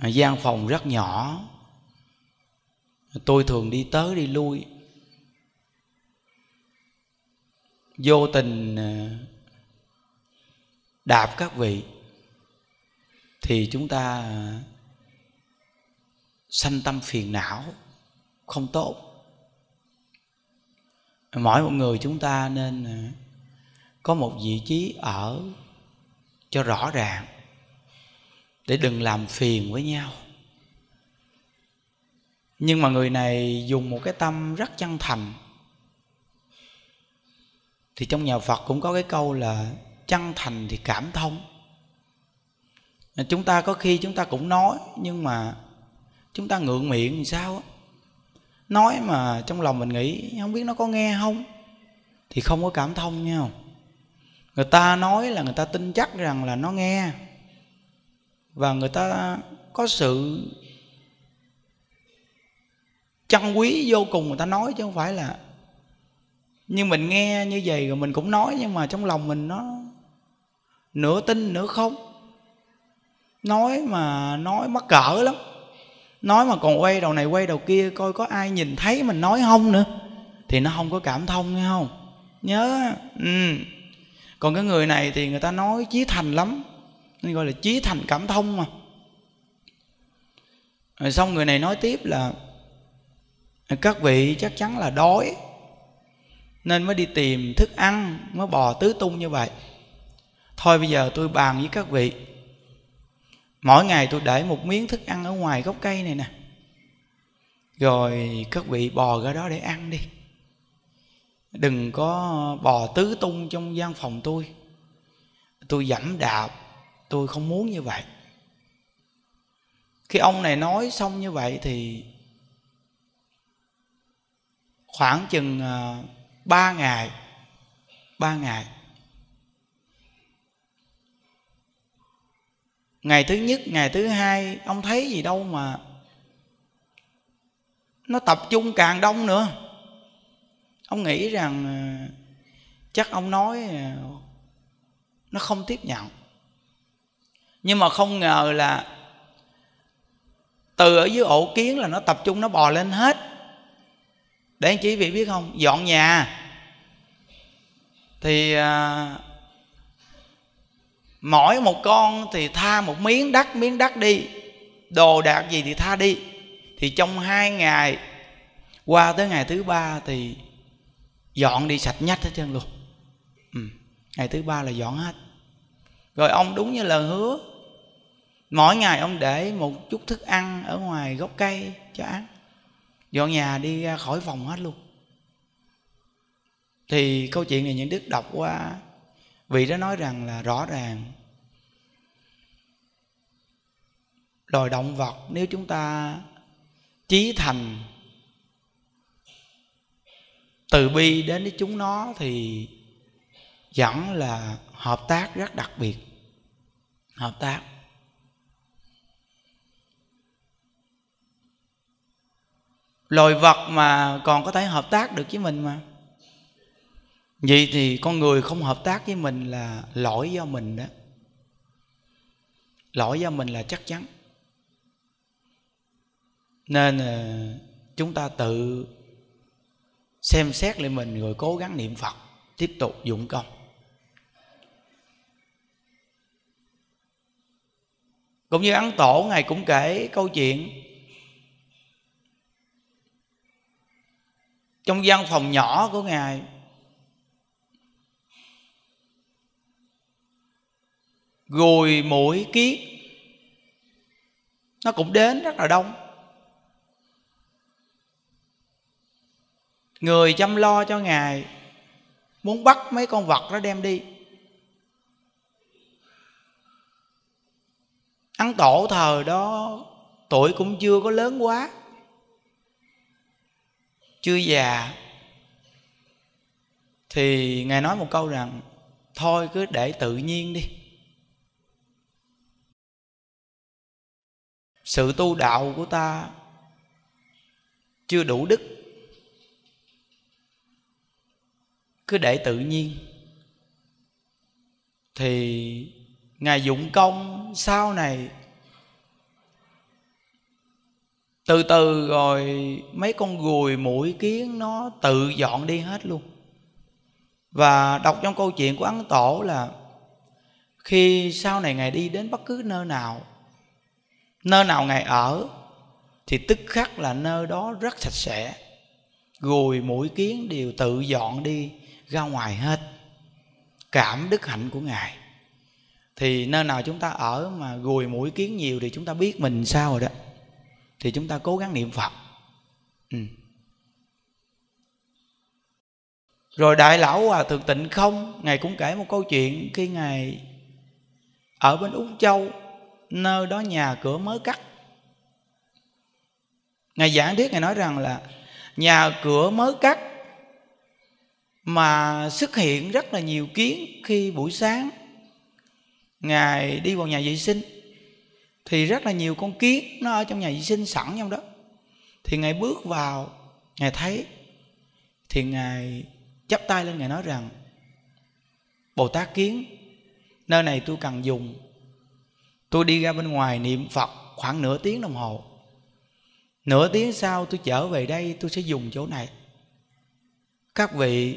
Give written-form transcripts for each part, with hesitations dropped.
Gian phòng rất nhỏ, tôi thường đi tới đi lui, vô tình đạp các vị thì chúng ta sanh tâm phiền não không tốt. Mỗi một người chúng ta nên có một vị trí ở cho rõ ràng, để đừng làm phiền với nhau. Nhưng mà người này dùng một cái tâm rất chân thành. Thì trong nhà Phật cũng có cái câu là chân thành thì cảm thông. Chúng ta có khi chúng ta cũng nói, nhưng mà chúng ta ngượng miệng thì sao á, nói mà trong lòng mình nghĩ không biết nó có nghe không, thì không có cảm thông nhau. Người ta nói là người ta tin chắc rằng là nó nghe, và người ta có sự trân quý vô cùng người ta nói, chứ không phải là như mình nghe như vậy rồi mình cũng nói, nhưng mà trong lòng mình nó nửa tin nửa không. Nói mà nói mắc cỡ lắm, nói mà còn quay đầu này quay đầu kia coi có ai nhìn thấy mình nói không nữa, thì nó không có cảm thông, nghe không? Nhớ. Còn cái người này thì người ta nói chí thành lắm, nên gọi là chí thành cảm thông mà. Rồi xong người này nói tiếp là các vị chắc chắn là đói nên mới đi tìm thức ăn, mới bò tứ tung như vậy. Thôi bây giờ tôi bàn với các vị, mỗi ngày tôi để một miếng thức ăn ở ngoài gốc cây này nè, rồi các vị bò ra đó để ăn đi, đừng có bò tứ tung trong gian phòng tôi dẫm đạp, tôi không muốn như vậy. Khi ông này nói xong như vậy thì khoảng chừng 3 ngày. Ngày thứ nhất, ngày thứ hai ông thấy gì đâu mà nó tập trung càng đông nữa. Ông nghĩ rằng chắc ông nói nó không tiếp nhận. Nhưng mà không ngờ là từ ở dưới ổ kiến là nó tập trung, nó bò lên hết. Để anh chị vị biết không, dọn nhà thì mỗi một con thì tha một miếng đất đi, đồ đạc gì thì tha đi. Thì trong 2 ngày qua tới ngày thứ 3 thì dọn đi sạch nhách hết trơn luôn. Ngày thứ 3 là dọn hết. Rồi ông đúng như lời hứa, mỗi ngày ông để một chút thức ăn ở ngoài gốc cây cho ăn, dọn nhà đi ra khỏi phòng hết luôn. Thì câu chuyện này những Đức đọc qua, vị đó nói rằng là rõ ràng loài động vật nếu chúng ta chí thành từ bi đến với chúng nó thì vẫn là hợp tác rất đặc biệt. Hợp tác. Loài vật mà còn có thể hợp tác được với mình mà. Vậy thì con người không hợp tác với mình là lỗi do mình đó. Lỗi do mình là chắc chắn. Nên chúng ta tự xem xét lại mình rồi cố gắng niệm Phật, tiếp tục dụng công. Cũng như Ấn Tổ, Ngài cũng kể câu chuyện trong gian phòng nhỏ của Ngài, ruồi muỗi kiết nó cũng đến rất là đông. Người chăm lo cho Ngài muốn bắt mấy con vật đó đem đi. Ấn Tổ thời đó tuổi cũng chưa có lớn quá, chưa già, thì Ngài nói một câu rằng thôi cứ để tự nhiên đi. Sự tu đạo của ta chưa đủ đức, cứ để tự nhiên. Thì Ngài dụng công sau này Từ từ rồi mấy con ruồi muỗi kiến nó tự dọn đi hết luôn. Và đọc trong câu chuyện của Ấn Tổ là khi sau này Ngài đi đến bất cứ nơi nào Ngài ở thì tức khắc là nơi đó rất sạch sẽ, ruồi muỗi kiến đều tự dọn đi ra ngoài hết. Cảm đức hạnh của Ngài. Thì nơi nào chúng ta ở mà ruồi muỗi kiến nhiều thì chúng ta biết mình sao rồi đó, thì chúng ta cố gắng niệm Phật. Rồi Đại Lão Hòa Thượng Tịnh Không, Ngài cũng kể một câu chuyện khi Ngài ở bên Úc Châu, nơi đó nhà cửa mới cắt. Ngài giảng thuyết, Ngài nói rằng là nhà cửa mới cắt mà xuất hiện rất là nhiều kiến. Khi buổi sáng Ngài đi vào nhà vệ sinh thì rất là nhiều con kiến nó ở trong nhà vệ sinh sẵn trong đó. Thì Ngài bước vào, Ngài thấy, thì Ngài chắp tay lên, Ngài nói rằng: Bồ Tát Kiến, nơi này tôi cần dùng. Tôi đi ra bên ngoài niệm Phật khoảng nửa tiếng đồng hồ. Nửa tiếng sau tôi trở về đây, tôi sẽ dùng chỗ này. Các vị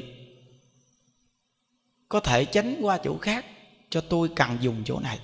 có thể tránh qua chỗ khác, cho tôi cần dùng chỗ này.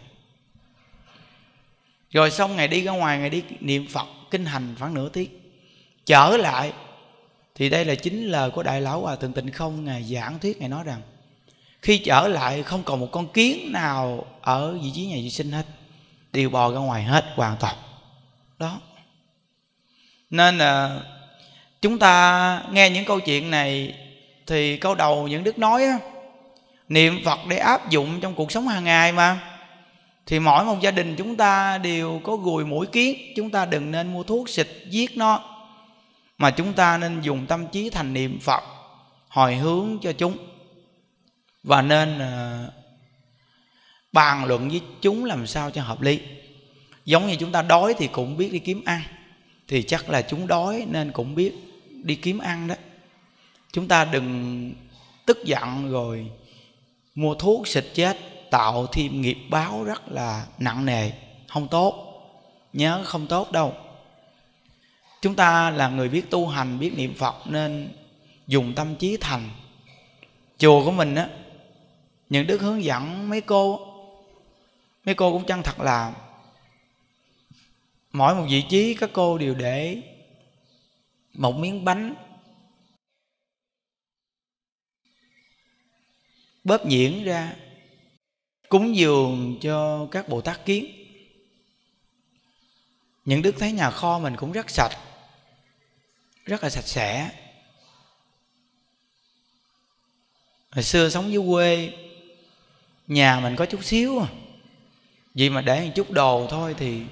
Rồi xong Ngài đi ra ngoài, Ngài đi niệm Phật kinh hành khoảng nửa tiếng. Trở lại thì đây là chính lời của Đại Lão Hòa Thượng Tịnh Không. Ngài giảng thuyết, Ngài nói rằng khi trở lại không còn một con kiến nào ở vị trí nhà vệ sinh hết, đều bò ra ngoài hết hoàn toàn. Đó. Nên là chúng ta nghe những câu chuyện này thì câu đầu những đức nói á, niệm Phật để áp dụng trong cuộc sống hàng ngày mà. Thì mỗi một gia đình chúng ta đều có ruồi muỗi kiến. Chúng ta đừng nên mua thuốc xịt giết nó, mà chúng ta nên dùng tâm trí thành niệm Phật, hồi hướng cho chúng. Và nên bàn luận với chúng làm sao cho hợp lý. Giống như chúng ta đói thì cũng biết đi kiếm ăn, thì chắc là chúng đói nên cũng biết đi kiếm ăn đó. Chúng ta đừng tức giận rồi mua thuốc xịt chết, tạo thêm nghiệp báo rất là nặng nề, không tốt. Nhớ không tốt đâu. Chúng ta là người biết tu hành, biết niệm Phật nên dùng tâm trí thành. Chùa của mình á, những đức hướng dẫn mấy cô cũng chân thật là mỗi một vị trí các cô đều để một miếng bánh bóp nhuyễn ra cúng dường cho các Bồ Tát Kiến. Những đức thấy nhà kho mình cũng rất sạch, rất là sạch sẽ. Hồi xưa sống dưới quê, nhà mình có chút xíu à, vì mà để một chút đồ thôi thì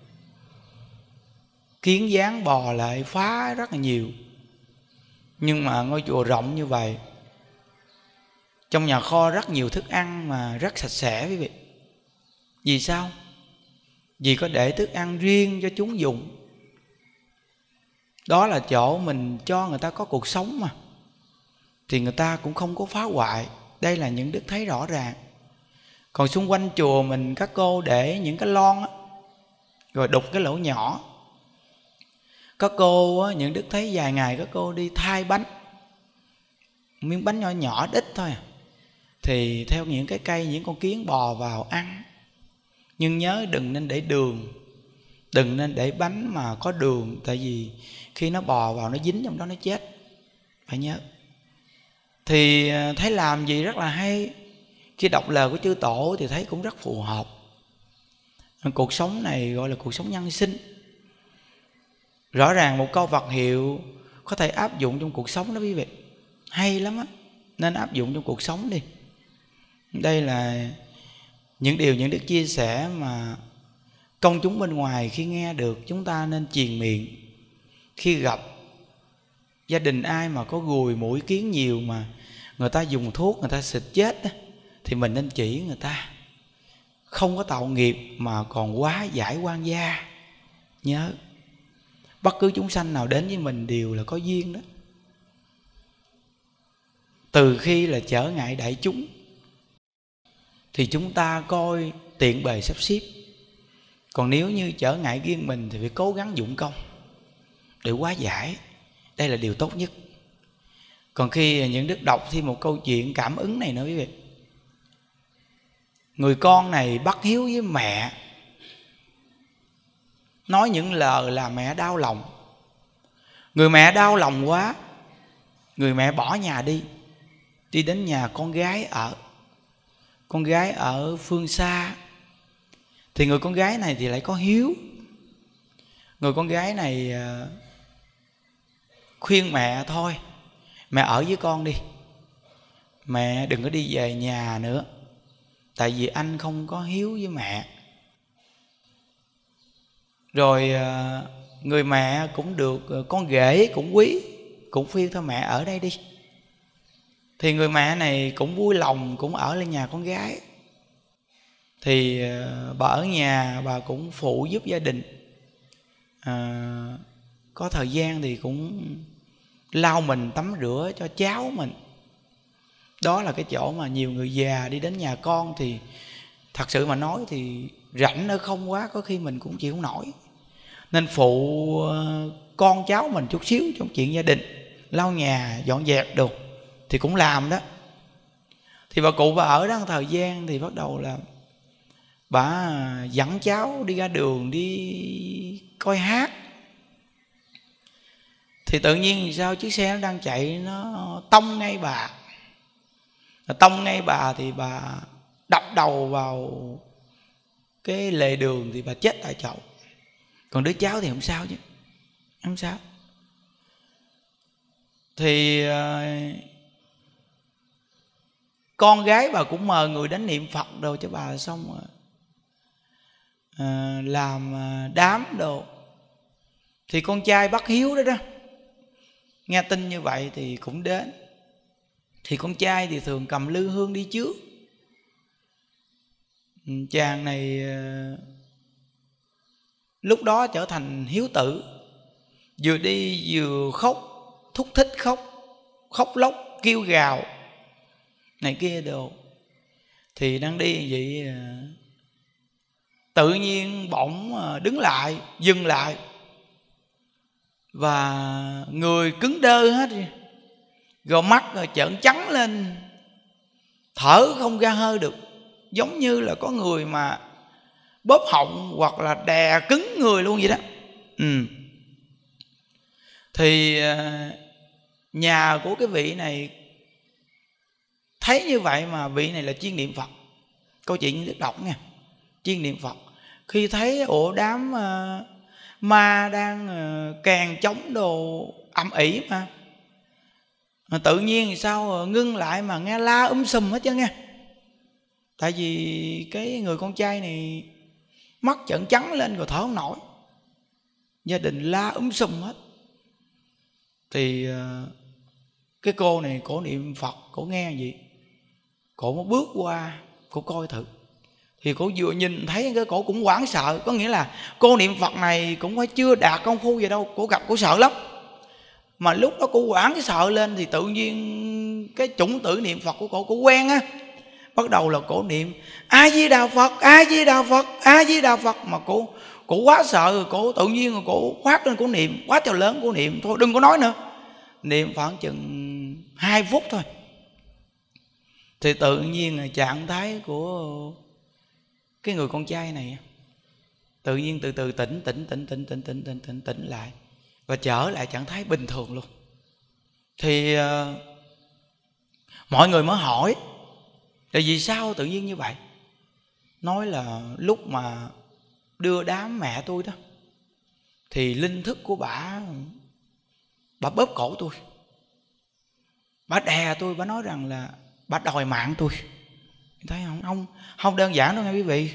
kiến gián bò lại phá rất là nhiều. Nhưng mà ngôi chùa rộng như vậy, trong nhà kho rất nhiều thức ăn mà rất sạch sẽ quý vị. Vì sao? Vì có để thức ăn riêng cho chúng dùng. Đó là chỗ mình cho người ta có cuộc sống mà, thì người ta cũng không có phá hoại. Đây là những đức thấy rõ ràng. Còn xung quanh chùa mình các cô để những cái lon á, rồi đục cái lỗ nhỏ. Các cô á, những đức thấy vài ngày các cô đi thay bánh, miếng bánh nhỏ nhỏ ít thôi à, thì theo những cái cây những con kiến bò vào ăn. Nhưng nhớ đừng nên để đường, đừng nên để bánh mà có đường, tại vì khi nó bò vào nó dính trong đó nó chết. Phải nhớ. Thì thấy làm gì rất là hay. Khi đọc lời của chư tổ thì thấy cũng rất phù hợp. Cuộc sống này gọi là cuộc sống nhân sinh. Rõ ràng một câu Phật hiệu có thể áp dụng trong cuộc sống đó quý vị. Hay lắm á. Nên áp dụng trong cuộc sống đi. Đây là những điều những đức chia sẻ mà công chúng bên ngoài khi nghe được chúng ta nên truyền miệng. Khi gặp gia đình ai mà có ruồi muỗi kiến nhiều mà người ta dùng thuốc người ta xịt chết á, thì mình nên chỉ người ta. Không có tạo nghiệp mà còn quá giải oan gia. Nhớ, bất cứ chúng sanh nào đến với mình đều là có duyên đó. Từ khi là trở ngại đại chúng thì chúng ta coi tiện bề sắp xếp. Còn nếu như trở ngại riêng mình thì phải cố gắng dụng công. để hóa giải. Đây là điều tốt nhất. Còn khi những đức đọc thêm một câu chuyện cảm ứng này nữa quý vị. Người con này bất hiếu với mẹ, nói những lời là mẹ đau lòng. Người mẹ đau lòng quá, người mẹ bỏ nhà đi đến nhà con gái ở. Con gái ở phương xa. Thì người con gái này thì lại có hiếu. Người con gái này khuyên mẹ thôi, mẹ ở với con đi, mẹ đừng có đi về nhà nữa, tại vì anh không có hiếu với mẹ. Rồi người mẹ cũng được con rể cũng quý, cũng khuyên thôi mẹ ở đây đi. Thì người mẹ này cũng vui lòng, cũng ở lên nhà con gái. Thì bà ở nhà, bà cũng phụ giúp gia đình. Có thời gian thì cũng lau mình tắm rửa cho cháu mình. Đó là cái chỗ mà nhiều người già đi đến nhà con thì thật sự mà nói thì rảnh ở không quá, có khi mình cũng chịu không nổi, nên phụ con cháu mình chút xíu trong chuyện gia đình, lau nhà dọn dẹp đồ thì cũng làm đó. Thì bà cụ bà ở đó một thời gian thì bắt đầu là bà dẫn cháu đi ra đường đi coi hát. Thì tự nhiên sao chiếc xe nó đang chạy nó tông ngay bà. Tông ngay bà thì bà đập đầu vào cái lề đường thì bà chết tại chỗ. Còn đứa cháu thì không sao chứ, không sao. Thì con gái bà cũng mời người đến niệm Phật đồ cho bà, xong rồi làm đám đồ. Thì con trai bất hiếu đó đó nghe tin như vậy thì cũng đến. Thì con trai thì thường cầm lư hương đi trước. Chàng này lúc đó trở thành hiếu tử, vừa đi vừa khóc, thúc thích khóc lóc kêu gào này kia đồ. Thì đang đi vậy tự nhiên bỗng đứng lại, dừng lại, và người cứng đơ hết, rồi mắt rồi trợn trắng lên, thở không ra hơi được, giống như là có người mà bóp họng hoặc là đè cứng người luôn vậy đó. Thì nhà của cái vị này thấy như vậy, mà vị này là chuyên niệm Phật. Câu chuyện được đọc nha, chuyên niệm Phật. Khi thấy đám ma đang càng chống đồ ầm ĩ mà tự nhiên sao ngưng lại mà nghe la sùm hết chứ nghe. Tại vì cái người con trai này mắt trợn trắng lên rồi thở không nổi, gia đình la sùm hết. Thì cái cô này cổ niệm Phật, cổ nghe vậy, cổ mới bước qua, cổ coi thử. Thì cổ vừa nhìn thấy cái cổ cũng hoảng sợ. Có nghĩa là cô niệm Phật này cũng phải chưa đạt công phu gì đâu, cổ gặp cổ sợ lắm. Mà lúc đó cổ hoảng sợ lên thì tự nhiên cái chủng tử niệm Phật của cổ quen á. Bắt đầu là cổ niệm A Di Đà Phật, A Di Đà Phật, A Di Đà Phật. Mà cổ quá sợ rồi, cổ tự nhiên rồi cổ khoát lên cổ niệm quá trời lớn. Cổ niệm thôi đừng có nói nữa, niệm khoảng chừng 2 phút thôi. Thì tự nhiên là trạng thái của cái người con trai này tự nhiên từ từ tỉnh lại và trở lại trạng thái bình thường luôn. Thì mọi người mới hỏi là vì sao tự nhiên như vậy. Nói là lúc mà đưa đám mẹ tôi đó thì linh thức của bà bóp cổ tôi, bà đè tôi, bà nói rằng là bà đòi mạng tôi. Thấy không đơn giản đâu nghe quý vị.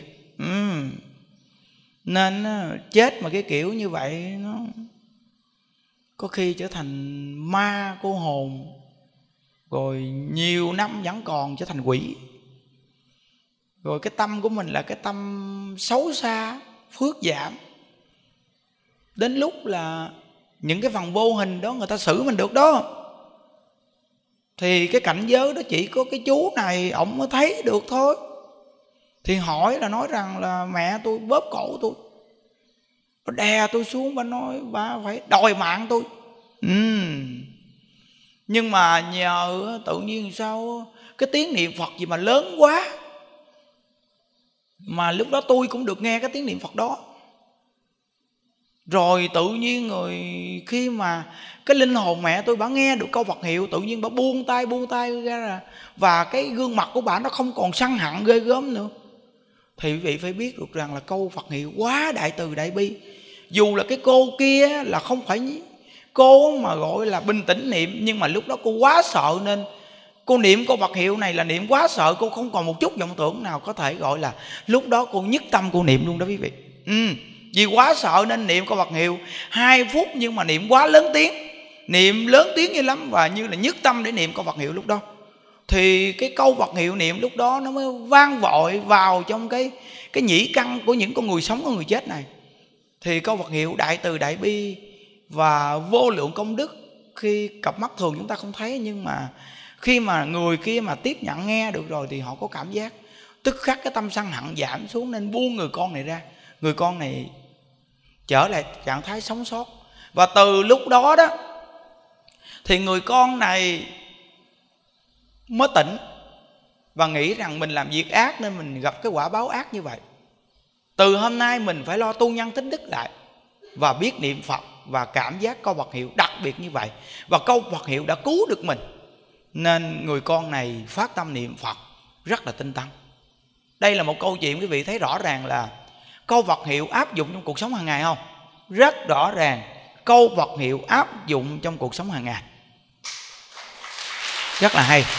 Nên chết mà cái kiểu như vậy nó có khi trở thành ma cô hồn, rồi nhiều năm vẫn còn trở thành quỷ. Rồi cái tâm của mình là cái tâm xấu xa, phước giảm. Đến lúc là những cái phần vô hình đó người ta xử mình được đó. Thì cái cảnh giới đó chỉ có cái chú này ổng mới thấy được thôi. Thì hỏi là nói rằng là mẹ tôi bóp cổ tôi. Bà đè tôi xuống, bà nói bà phải đòi mạng tôi. Nhưng mà nhờ tự nhiên sao cái tiếng niệm Phật gì mà lớn quá, mà lúc đó tôi cũng được nghe cái tiếng niệm Phật đó. Rồi tự nhiên rồi khi mà cái linh hồn mẹ tôi, bà nghe được câu Phật hiệu, tự nhiên bà buông tay ra, và cái gương mặt của bà nó không còn săn hận ghê gớm nữa. Thì quý vị phải biết được rằng là câu Phật hiệu quá đại từ đại bi. Dù là cái cô kia là không phải cô mà gọi là bình tĩnh niệm, nhưng mà lúc đó cô quá sợ nên cô niệm câu Phật hiệu này là niệm quá sợ, cô không còn một chút vọng tưởng nào có thể gọi là lúc đó cô nhất tâm cô niệm luôn đó quý vị. Vì quá sợ nên niệm câu Phật hiệu 2 phút, nhưng mà niệm quá lớn tiếng, niệm lớn tiếng như lắm, và như là nhất tâm để niệm câu Phật hiệu lúc đó. Thì cái câu Phật hiệu niệm lúc đó nó mới vang vội vào trong cái nhĩ căn của những con người sống, con người chết này. Thì câu Phật hiệu đại từ đại bi và vô lượng công đức, khi cặp mắt thường chúng ta không thấy, nhưng mà khi mà người kia mà tiếp nhận nghe được rồi thì họ có cảm giác tức khắc cái tâm sân hận giảm xuống, nên buông người con này ra. Người con này trở lại trạng thái sống sót. Và từ lúc đó đó thì người con này mới tỉnh và nghĩ rằng mình làm việc ác nên mình gặp cái quả báo ác như vậy. Từ hôm nay mình phải lo tu nhân tích đức lại và biết niệm Phật và cảm giác câu Phật hiệu đặc biệt như vậy. Và câu Phật hiệu đã cứu được mình, nên người con này phát tâm niệm Phật rất là tinh tấn. Đây là một câu chuyện quý vị thấy rõ ràng là câu Phật hiệu áp dụng trong cuộc sống hàng ngày không? Rất rõ ràng câu Phật hiệu áp dụng trong cuộc sống hàng ngày, rất là hay.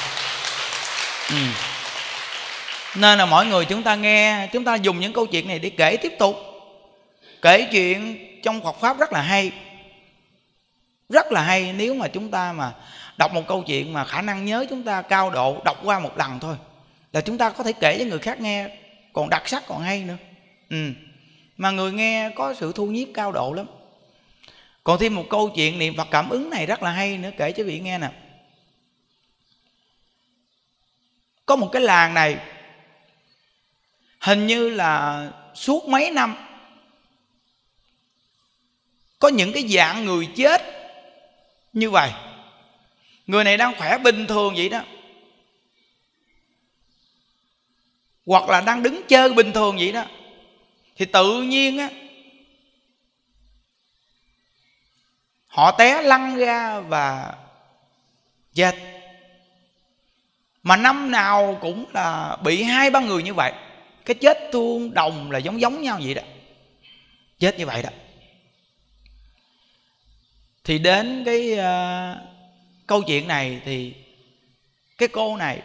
Nên là mọi người chúng ta nghe, chúng ta dùng những câu chuyện này để kể tiếp tục. Kể chuyện trong Phật Pháp rất là hay. Rất là hay. Nếu mà chúng ta mà đọc một câu chuyện mà khả năng nhớ chúng ta cao độ, đọc qua một lần thôi là chúng ta có thể kể cho người khác nghe, còn đặc sắc, còn hay nữa. Mà người nghe có sự thu nhiếp cao độ lắm. Còn thêm một câu chuyện niệm Phật cảm ứng này rất là hay nữa, kể cho quý vị nghe nè. Có một cái làng này, hình như là suốt mấy năm có những cái dạng người chết như vậy. Người này đang khỏe bình thường vậy đó, hoặc là đang đứng chơi bình thường vậy đó, thì tự nhiên á họ té lăn ra và chết. Mà năm nào cũng là bị 2-3 người như vậy. Cái chết tương đồng là giống nhau vậy đó, chết như vậy đó. Thì đến cái câu chuyện này thì cái cô này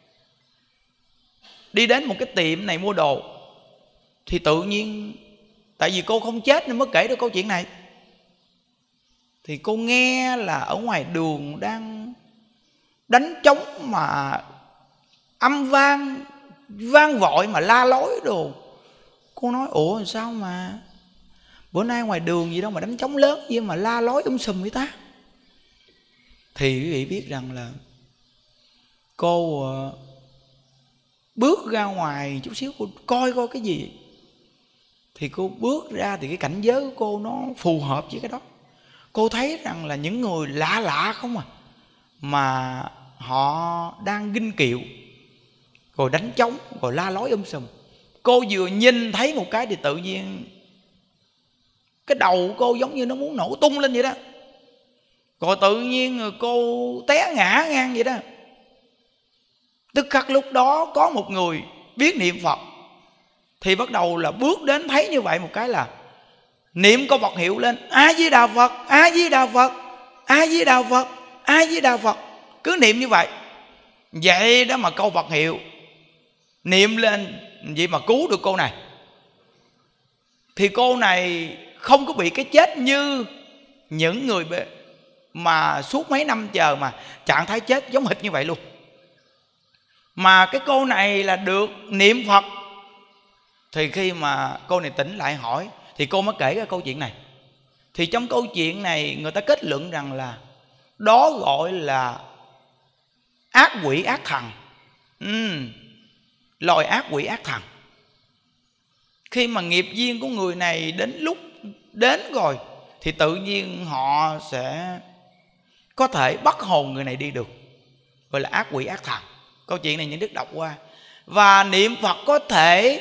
đi đến một cái tiệm này mua đồ. Thì tự nhiên tại vì cô không chết nên mới kể được câu chuyện này. Thì cô nghe là ở ngoài đường đang đánh trống mà âm vang vội mà la lối đồ. Cô nói ủa sao mà bữa nay ngoài đường gì đâu mà đánh trống lớn gì mà la lối sùm vậy ta. Thì quý vị biết rằng là cô bước ra ngoài chút xíu, cô coi cái gì. Thì cô bước ra thì cái cảnh giới của cô nó phù hợp với cái đó. Cô thấy rằng là những người lạ lạ không à, mà họ đang nghinh kiệu rồi đánh trống rồi la lối sùm. Cô vừa nhìn thấy một cái thì tự nhiên cái đầu của cô giống như nó muốn nổ tung lên vậy đó. Rồi tự nhiên cô té ngã ngang vậy đó. Tức khắc lúc đó có một người biết niệm Phật thì bắt đầu là bước đến, thấy như vậy một cái là niệm câu Phật hiệu lên: A Di Đà Phật, A Di Đà Phật, A Di Đà Phật, A Di Đà Phật. Cứ niệm như vậy. Vậy đó mà câu Phật hiệu niệm lên vậy mà cứu được cô này. Thì cô này không có bị cái chết như những người mà suốt mấy năm chờ mà trạng thái chết giống hệt như vậy luôn. Mà cái cô này là được niệm Phật. Thì khi mà cô này tỉnh lại hỏi thì cô mới kể cái câu chuyện này. Thì trong câu chuyện này người ta kết luận rằng là đó gọi là ác quỷ ác thần. Loài ác quỷ ác thần. Khi mà nghiệp duyên của người này đến lúc đến rồi thì tự nhiên họ sẽ có thể bắt hồn người này đi được, gọi là ác quỷ ác thần. Câu chuyện này những đức đọc qua. Và niệm Phật có thể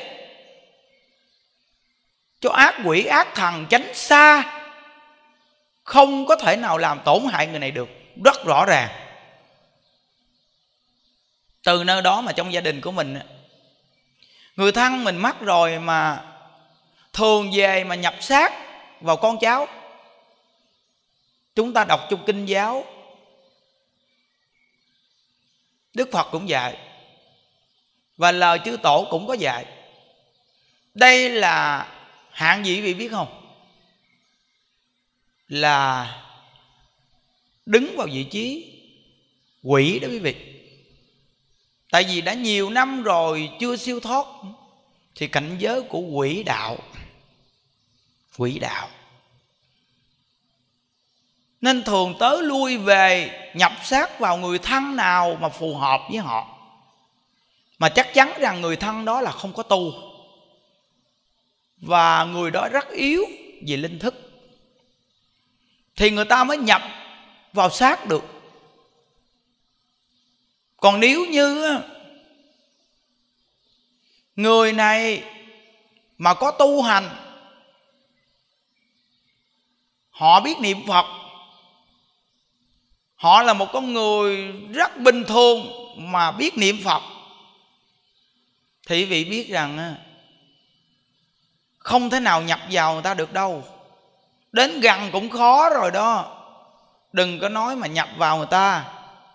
cho ác quỷ ác thần tránh xa, không có thể nào làm tổn hại người này được, rất rõ ràng. Từ nơi đó mà trong gia đình của mình, người thân mình mất rồi mà thường về mà nhập xác vào con cháu. Chúng ta đọc trong kinh giáo, Đức Phật cũng dạy, và lời chư tổ cũng có dạy. Đây là hạng gì quý vị biết không? Là đứng vào vị trí quỷ đó quý vị. Tại vì đã nhiều năm rồi chưa siêu thoát, thì cảnh giới của quỷ đạo. Quỷ đạo nên thường tới lui về nhập xác vào người thân nào mà phù hợp với họ, mà chắc chắn rằng người thân đó là không có tu, và người đó rất yếu về linh thức, thì người ta mới nhập vào xác được. Còn nếu như người này mà có tu hành, họ biết niệm Phật, họ là một con người rất bình thường mà biết niệm Phật, thì quý vị biết rằng không thể nào nhập vào người ta được đâu. Đến gần cũng khó rồi đó, đừng có nói mà nhập vào người ta.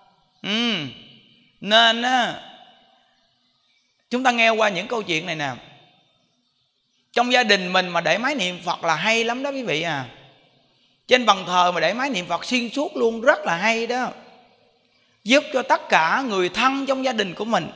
Nên chúng ta nghe qua những câu chuyện này nè. Trong gia đình mình mà để máy niệm Phật là hay lắm đó quý vị à. Trên bàn thờ mà để máy niệm Phật xuyên suốt luôn, rất là hay đó. Giúp cho tất cả người thân trong gia đình của mình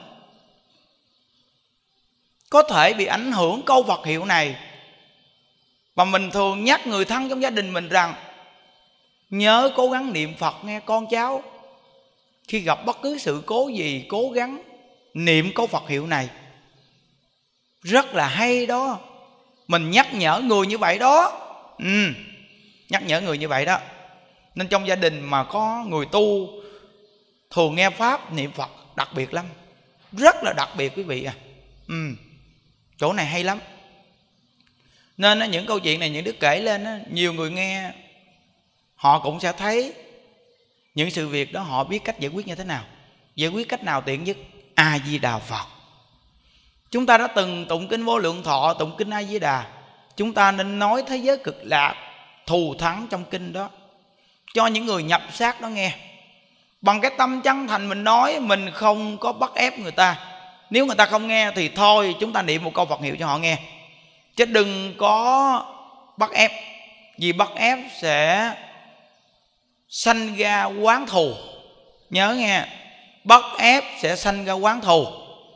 có thể bị ảnh hưởng câu Phật hiệu này. Và mình thường nhắc người thân trong gia đình mình rằng nhớ cố gắng niệm Phật nghe con cháu. Khi gặp bất cứ sự cố gì, cố gắng niệm câu Phật hiệu này, rất là hay đó. Mình nhắc nhở người như vậy đó. Nhắc nhở người như vậy đó. Nên trong gia đình mà có người tu thường nghe Pháp niệm Phật đặc biệt lắm, rất là đặc biệt quý vị à. Chỗ này hay lắm. Nên những câu chuyện này những đứa kể lên, nhiều người nghe họ cũng sẽ thấy những sự việc đó, họ biết cách giải quyết như thế nào, giải quyết cách nào tiện nhất. A Di Đà Phật. Chúng ta đã từng tụng kinh Vô Lượng Thọ, tụng kinh A Di Đà. Chúng ta nên nói thế giới cực lạc thù thắng trong kinh đó cho những người nhập xác đó nghe. Bằng cái tâm chân thành mình nói, mình không có bắt ép người ta. Nếu người ta không nghe thì thôi, chúng ta niệm một câu Phật hiệu cho họ nghe, chứ đừng có bắt ép. Vì bắt ép sẽ sanh ra oán thù. Nhớ nghe, bắt ép sẽ sanh ra oán thù.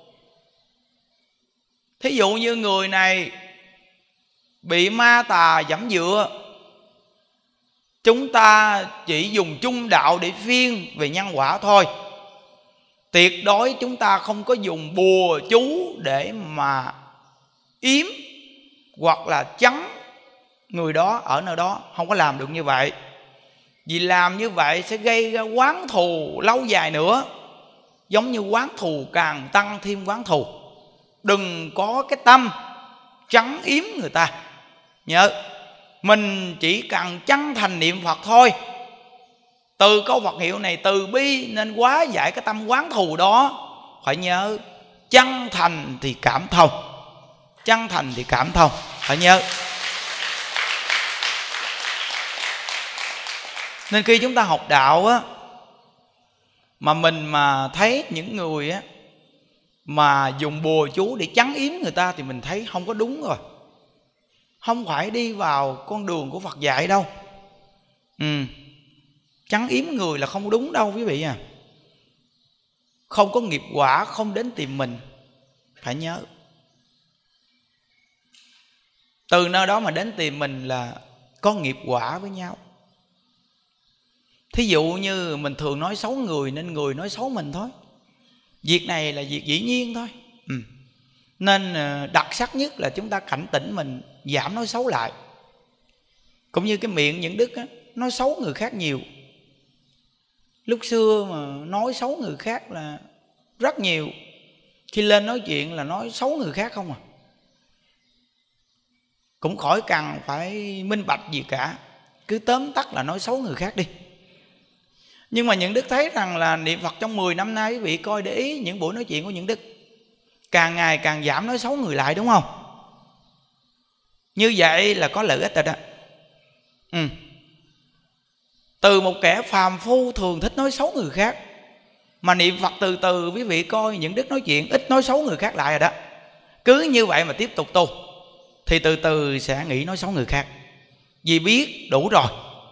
Thí dụ như người này bị ma tà giẫm dựa, chúng ta chỉ dùng chung đạo để phiên về nhân quả thôi. Tuyệt đối chúng ta không có dùng bùa chú để mà yếm hoặc là chấn người đó ở nơi đó. Không có làm được như vậy. Vì làm như vậy sẽ gây ra oán thù lâu dài nữa. Giống như oán thù càng tăng thêm oán thù. Đừng có cái tâm trấn yếm người ta. Nhớ, mình chỉ cần chân thành niệm Phật thôi. Từ câu Phật hiệu này từ bi nên hóa giải cái tâm oán thù đó. Phải nhớ, chân thành thì cảm thông. Chân thành thì cảm thông. Phải nhớ. Nên khi chúng ta học đạo á, mà mình mà thấy những người á mà dùng bùa chú để trấn yếm người ta thì mình thấy không có đúng rồi. Không phải đi vào con đường của Phật dạy đâu. Trấn yếm người là không đúng đâu quý vị à. Không có nghiệp quả không đến tìm mình. Phải nhớ. Từ nơi đó mà đến tìm mình là có nghiệp quả với nhau. Thí dụ như mình thường nói xấu người nên người nói xấu mình thôi. Việc này là việc dĩ nhiên thôi. Nên đặc sắc nhất là chúng ta cảnh tỉnh mình giảm nói xấu lại. Cũng như cái miệng những đức á, nói xấu người khác nhiều. Lúc xưa mà nói xấu người khác là rất nhiều. Khi lên nói chuyện là nói xấu người khác không à. Cũng khỏi cần phải minh bạch gì cả, cứ tóm tắt là nói xấu người khác đi. Nhưng mà những đức thấy rằng là niệm Phật trong 10 năm nay, quý vị coi để ý những buổi nói chuyện của những đức, càng ngày càng giảm nói xấu người lại, đúng không? Như vậy là có lợi ích rồi đó. Từ một kẻ phàm phu thường thích nói xấu người khác, mà niệm Phật từ từ quý vị coi những đức nói chuyện ít nói xấu người khác lại rồi đó. Cứ như vậy mà tiếp tục tu thì từ từ sẽ nghỉ nói xấu người khác. Vì biết đủ rồi.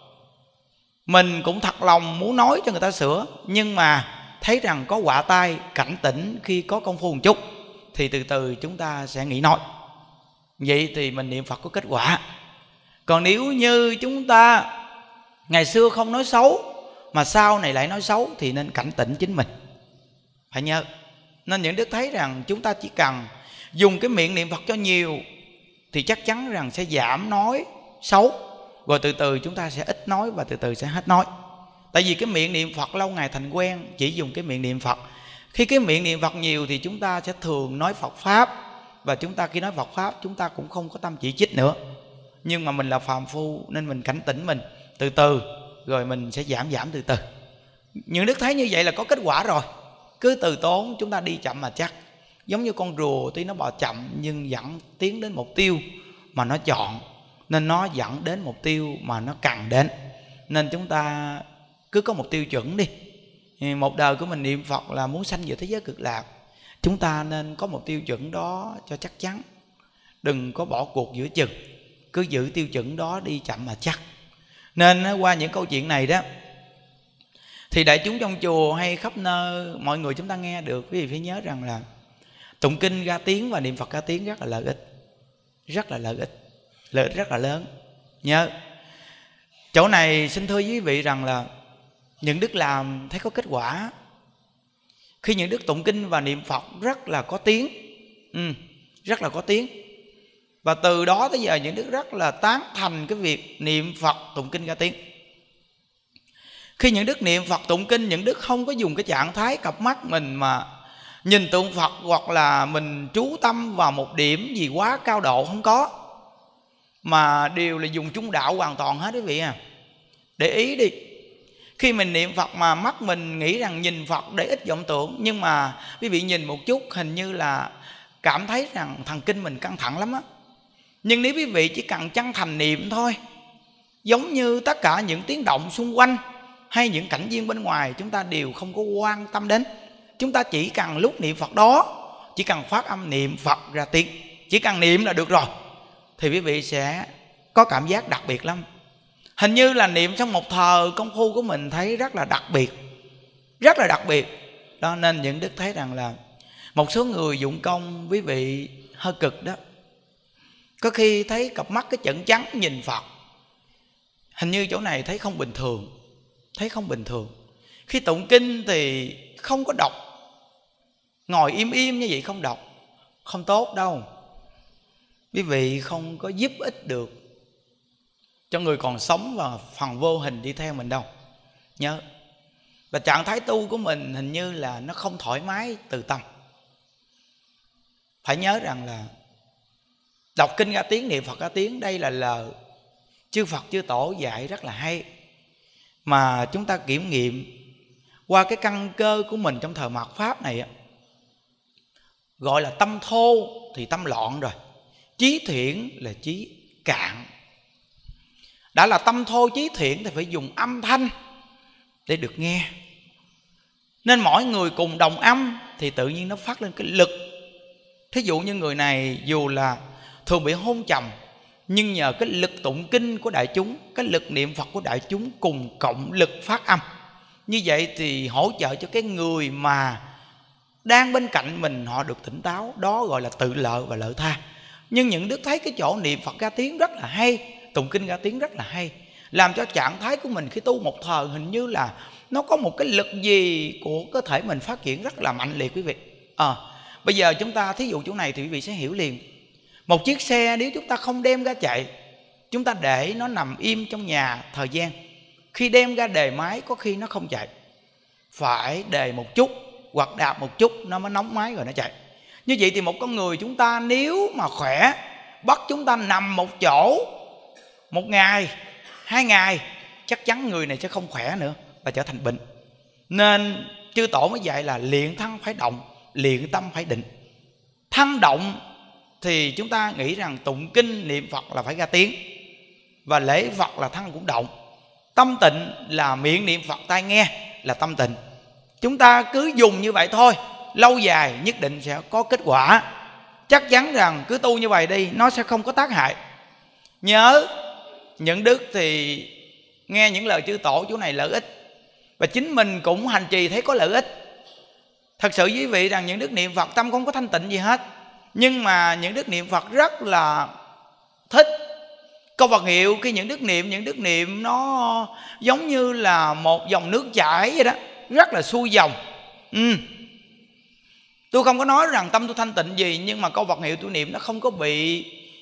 Mình cũng thật lòng muốn nói cho người ta sửa, nhưng mà thấy rằng có họa tai, cảnh tỉnh khi có công phu một chút thì từ từ chúng ta sẽ nghỉ nói. Vậy thì mình niệm Phật có kết quả. Còn nếu như chúng ta ngày xưa không nói xấu mà sau này lại nói xấu thì nên cảnh tỉnh chính mình, phải nhớ. Nên những đức thấy rằng chúng ta chỉ cần dùng cái miệng niệm Phật cho nhiều thì chắc chắn rằng sẽ giảm nói xấu, rồi từ từ chúng ta sẽ ít nói và từ từ sẽ hết nói. Tại vì cái miệng niệm Phật lâu ngày thành quen, chỉ dùng cái miệng niệm Phật. Khi cái miệng niệm Phật nhiều thì chúng ta sẽ thường nói Phật Pháp, và chúng ta khi nói Phật Pháp chúng ta cũng không có tâm chỉ trích nữa. Nhưng mà mình là phàm phu nên mình cảnh tỉnh mình từ từ, rồi mình sẽ giảm từ từ. Những đức thấy như vậy là có kết quả rồi. Cứ từ tốn, chúng ta đi chậm mà chắc. Giống như con rùa tuy nó bò chậm nhưng vẫn tiến đến mục tiêu mà nó chọn, nên nó dẫn đến mục tiêu mà nó cần đến. Nên chúng ta cứ có một tiêu chuẩn đi. Một đời của mình niệm Phật là muốn sanh về thế giới cực lạc, chúng ta nên có một tiêu chuẩn đó cho chắc chắn. Đừng có bỏ cuộc giữa chừng, cứ giữ tiêu chuẩn đó đi chậm mà chắc. Nên qua những câu chuyện này đó thì đại chúng trong chùa hay khắp nơi, mọi người chúng ta nghe được. Quý vị phải nhớ rằng là tụng kinh ra tiếng và niệm Phật ra tiếng rất là lợi ích. Rất là lợi ích, lợi ích rất là lớn. Nhớ chỗ này xin thưa với quý vị rằng là những đức làm thấy có kết quả. Khi những đức tụng kinh và niệm Phật rất là có tiếng, rất là có tiếng. Và từ đó tới giờ những đức rất là tán thành cái việc niệm Phật tụng kinh ra tiếng. Khi những đức niệm Phật tụng kinh, những đức không có dùng cái trạng thái cặp mắt mình mà nhìn tượng Phật, hoặc là mình chú tâm vào một điểm gì quá cao độ, không có. Mà đều là dùng trung đạo hoàn toàn hết quý vị à. Để ý đi, khi mình niệm Phật mà mắt mình nghĩ rằng nhìn Phật để ít vọng tưởng, nhưng mà quý vị nhìn một chút hình như là cảm thấy rằng thần kinh mình căng thẳng lắm á. Nhưng nếu quý vị chỉ cần chân thành niệm thôi, giống như tất cả những tiếng động xung quanh hay những cảnh viên bên ngoài chúng ta đều không có quan tâm đến. Chúng ta chỉ cần lúc niệm Phật đó, chỉ cần phát âm niệm Phật ra tiếng, chỉ cần niệm là được rồi, thì quý vị sẽ có cảm giác đặc biệt lắm. Hình như là niệm trong một thời công phu của mình thấy rất là đặc biệt, rất là đặc biệt. Đó nên những đức thấy rằng là một số người dụng công quý vị hơi cực đó. Có khi thấy cặp mắt cái chẩn trắng nhìn Phật, hình như chỗ này thấy không bình thường, thấy không bình thường. Khi tụng kinh thì không có đọc, ngồi im im như vậy không đọc, không tốt đâu. Quý vị không có giúp ích được cho người còn sống và phần vô hình đi theo mình đâu. Nhớ. Và trạng thái tu của mình hình như là nó không thoải mái từ tâm. Phải nhớ rằng là đọc kinh ra tiếng, niệm Phật ra tiếng, đây là lời chư Phật chư Tổ dạy rất là hay. Mà chúng ta kiểm nghiệm qua cái căn cơ của mình trong thời mạt Pháp này, gọi là tâm thô thì tâm loạn rồi, chí thiện là chí cạn. Đã là tâm thô chí thiện thì phải dùng âm thanh để được nghe. Nên mỗi người cùng đồng âm thì tự nhiên nó phát lên cái lực. Thí dụ như người này dù là thường bị hôn trầm, nhưng nhờ cái lực tụng kinh của đại chúng, cái lực niệm Phật của đại chúng cùng cộng lực phát âm, như vậy thì hỗ trợ cho cái người mà đang bên cạnh mình họ được tỉnh táo. Đó gọi là tự lợi và lợi tha. Nhưng những đức thấy cái chỗ niệm Phật ra tiếng rất là hay, tụng kinh ra tiếng rất là hay, làm cho trạng thái của mình khi tu một thời hình như là nó có một cái lực gì của cơ thể mình phát triển rất là mạnh liệt quý vị. Bây giờ chúng ta thí dụ chỗ này thì quý vị sẽ hiểu liền. Một chiếc xe nếu chúng ta không đem ra chạy chúng ta để nó nằm im trong nhà thời gian. Khi đem ra đề máy có khi nó không chạy, phải đề một chút hoặc đạp một chút nó mới nóng máy rồi nó chạy. Như vậy thì một con người chúng ta nếu mà khỏe, bắt chúng ta nằm một chỗ 1 ngày 2 ngày, chắc chắn người này sẽ không khỏe nữa và trở thành bệnh. Nên chư tổ mới dạy là luyện thân phải động, luyện tâm phải định. Thân động thì chúng ta nghĩ rằng tụng kinh niệm Phật là phải ra tiếng, và lễ Phật là thân cũng động. Tâm tịnh là miệng niệm Phật tai nghe là tâm tịnh. Chúng ta cứ dùng như vậy thôi, lâu dài nhất định sẽ có kết quả. Chắc chắn rằng cứ tu như vậy đi, nó sẽ không có tác hại. Nhớ những đức thì nghe những lời chư tổ chỗ này lợi ích, và chính mình cũng hành trì thấy có lợi ích. Thật sự quý vị rằng những đức niệm Phật tâm không có thanh tịnh gì hết, nhưng mà những đức niệm Phật rất là thích. Câu Phật hiệu khi những đức niệm nó giống như là một dòng nước chảy vậy đó, rất là xuôi dòng. Tôi không có nói rằng tâm tôi thanh tịnh gì, nhưng mà câu Phật hiệu tôi niệm nó không có bị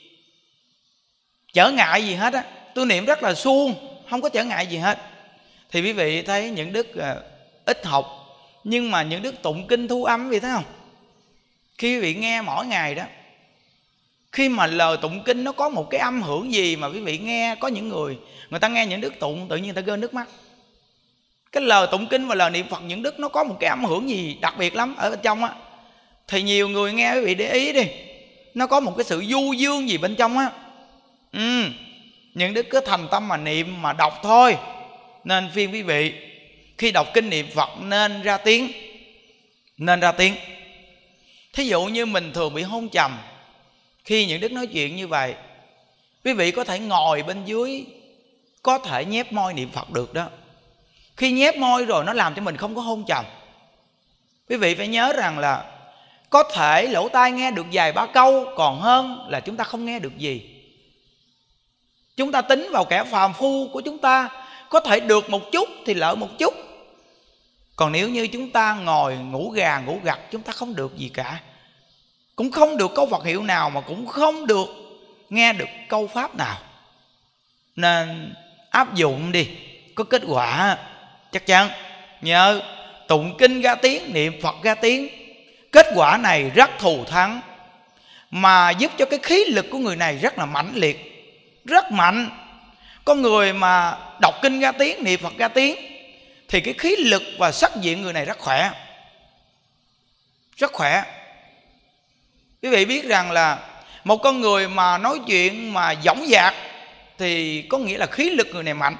trở ngại gì hết á. Tôi niệm rất là suông, không có trở ngại gì hết. Thì quý vị thấy những đức ít học, nhưng mà những đức tụng kinh thu âm, quý vị thấy không? Khi quý vị nghe mỗi ngày đó, khi mà lời tụng kinh nó có một cái âm hưởng gì mà quý vị nghe, có những người ta nghe những đức tụng tự nhiên người ta rơi nước mắt. Cái lời tụng kinh và lời niệm Phật những đức nó có một cái âm hưởng gì đặc biệt lắm ở bên trong á. Thì nhiều người nghe quý vị để ý đi, nó có một cái sự du dương gì bên trong á. Những đức cứ thành tâm mà niệm mà đọc thôi. Nên phiên quý vị khi đọc kinh niệm Phật nên ra tiếng. Nên ra tiếng. Thí dụ như mình thường bị hôn trầm, khi những đức nói chuyện như vậy, quý vị có thể ngồi bên dưới, có thể nhép môi niệm Phật được đó. Khi nhép môi rồi nó làm cho mình không có hôn trầm. Quý vị phải nhớ rằng là có thể lỗ tai nghe được vài ba câu còn hơn là chúng ta không nghe được gì. Chúng ta tính vào kẻ phàm phu của chúng ta, có thể được một chút thì lỡ một chút. Còn nếu như chúng ta ngồi ngủ gà ngủ gật, chúng ta không được gì cả, cũng không được câu Phật hiệu nào, mà cũng không được nghe được câu pháp nào. Nên áp dụng đi, có kết quả chắc chắn. Nhớ tụng kinh ra tiếng, niệm Phật ra tiếng, kết quả này rất thù thắng, mà giúp cho cái khí lực của người này rất là mãnh liệt, rất mạnh. Có người mà đọc kinh ra tiếng, niệm Phật ra tiếng thì cái khí lực và sắc diện người này rất khỏe, rất khỏe. Quý vị biết rằng là một con người mà nói chuyện mà dõng dạc thì có nghĩa là khí lực người này mạnh.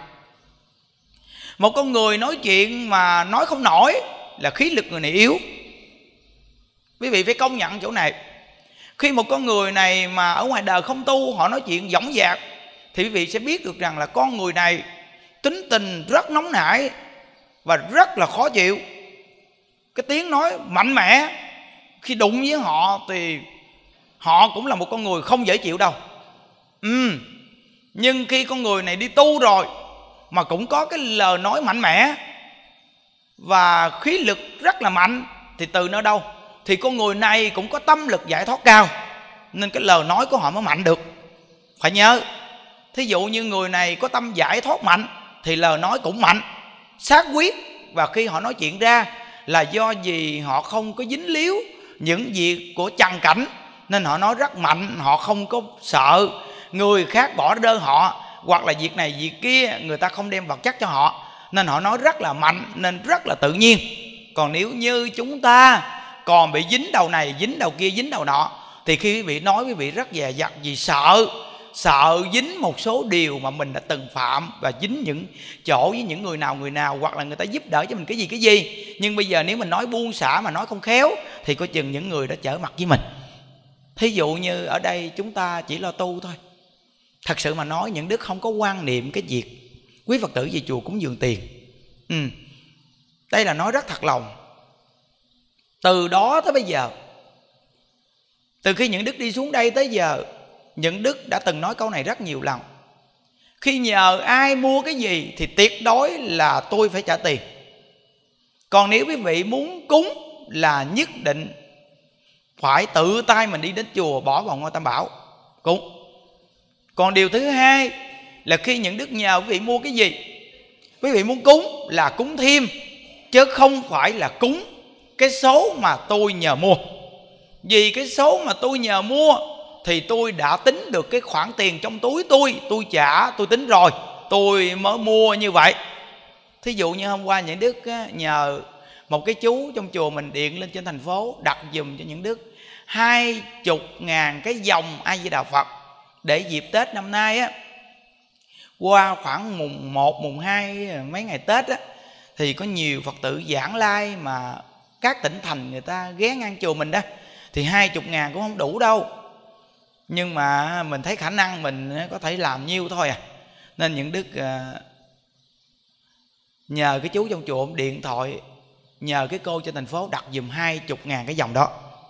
Một con người nói chuyện mà nói không nổi là khí lực người này yếu. Quý vị phải công nhận chỗ này. Khi một con người này mà ở ngoài đời không tu, họ nói chuyện dõng dạc, thì quý vị sẽ biết được rằng là con người này tính tình rất nóng nảy và rất là khó chịu. Cái tiếng nói mạnh mẽ, khi đụng với họ thì họ cũng là một con người không dễ chịu đâu. Nhưng khi con người này đi tu rồi mà cũng có cái lời nói mạnh mẽ và khí lực rất là mạnh, thì từ nơi đâu? Thì con người này cũng có tâm lực giải thoát cao, nên cái lời nói của họ mới mạnh được. Phải nhớ, thí dụ như người này có tâm giải thoát mạnh thì lời nói cũng mạnh, xác quyết. Và khi họ nói chuyện ra là do gì họ không có dính líu những việc của trần cảnh, nên họ nói rất mạnh. Họ không có sợ người khác bỏ rơi họ, hoặc là việc này việc kia người ta không đem vật chất cho họ, nên họ nói rất là mạnh, nên rất là tự nhiên. Còn nếu như chúng ta còn bị dính đầu này, dính đầu kia, dính đầu nọ, thì khi quý vị nói, quý vị rất dè dặt, vì sợ dính một số điều mà mình đã từng phạm, và dính những chỗ với những người nào, hoặc là người ta giúp đỡ cho mình cái gì. Nhưng bây giờ nếu mình nói buông xả mà nói không khéo thì coi chừng những người đã trở mặt với mình. Thí dụ như ở đây chúng ta chỉ lo tu thôi. Thật sự mà nói, những đức không có quan niệm cái việc quý Phật tử về chùa cúng dường tiền. Đây là nói rất thật lòng. Từ đó tới bây giờ, từ khi những đức đi xuống đây tới giờ, những đức đã từng nói câu này rất nhiều lần. Khi nhờ ai mua cái gì thì tuyệt đối là tôi phải trả tiền. Còn nếu quý vị muốn cúng là nhất định phải tự tay mình đi đến chùa, bỏ vào ngôi Tam Bảo cúng. Còn điều thứ hai là khi những đức nhờ quý vị mua cái gì, quý vị muốn cúng là cúng thêm, chứ không phải là cúng cái số mà tôi nhờ mua. Vì cái số mà tôi nhờ mua thì tôi đã tính được cái khoản tiền trong túi tôi trả, tôi tính rồi, tôi mới mua như vậy. Thí dụ như hôm qua những đức nhờ một cái chú trong chùa mình điện lên trên thành phố đặt giùm cho những đức 20.000 cái dòng A Di Đà Phật, để dịp Tết năm nay á, qua khoảng mùng 1, mùng 2 mấy ngày Tết á, thì có nhiều Phật tử giảng lai mà các tỉnh thành người ta ghé ngang chùa mình đó, thì 20.000 cũng không đủ đâu. Nhưng mà mình thấy khả năng mình có thể làm nhiêu thôi à. Nên những đức nhờ cái chú trong chùa điện thoại nhờ cái cô trên thành phố đặt giùm 20.000 cái dòng đó.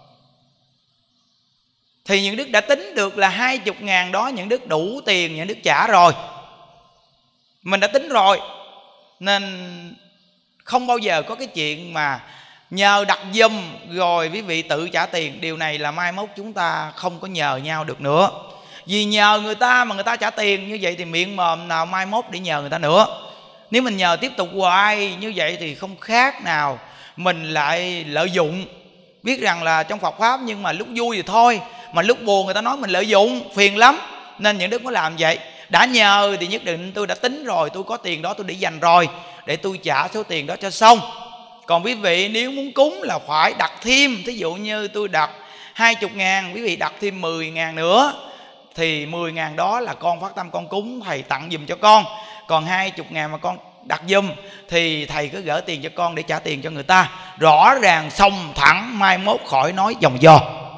Thì những đức đã tính được là 20.000 đó những đức đủ tiền những đức trả rồi, mình đã tính rồi. Nên không bao giờ có cái chuyện mà nhờ đặt giùm rồi quý vị tự trả tiền. Điều này là mai mốt chúng ta không có nhờ nhau được nữa. Vì nhờ người ta mà người ta trả tiền như vậy thì miệng mồm nào mai mốt để nhờ người ta nữa. Nếu mình nhờ tiếp tục hoài như vậy thì không khác nào mình lại lợi dụng. Biết rằng là trong Phật Pháp nhưng mà lúc vui thì thôi, mà lúc buồn người ta nói mình lợi dụng, phiền lắm. Nên những đức có làm vậy. Đã nhờ thì nhất định tôi đã tính rồi, tôi có tiền đó tôi để dành rồi, để tôi trả số tiền đó cho xong. Còn quý vị nếu muốn cúng là phải đặt thêm. Thí dụ như tôi đặt 20.000, quý vị đặt thêm 10.000 nữa, thì 10.000 đó là con phát tâm con cúng, thầy tặng giùm cho con. Còn 20.000 mà con đặt giùm thì thầy cứ gửi tiền cho con để trả tiền cho người ta. Rõ ràng xong thẳng, mai mốt khỏi nói vòng vo.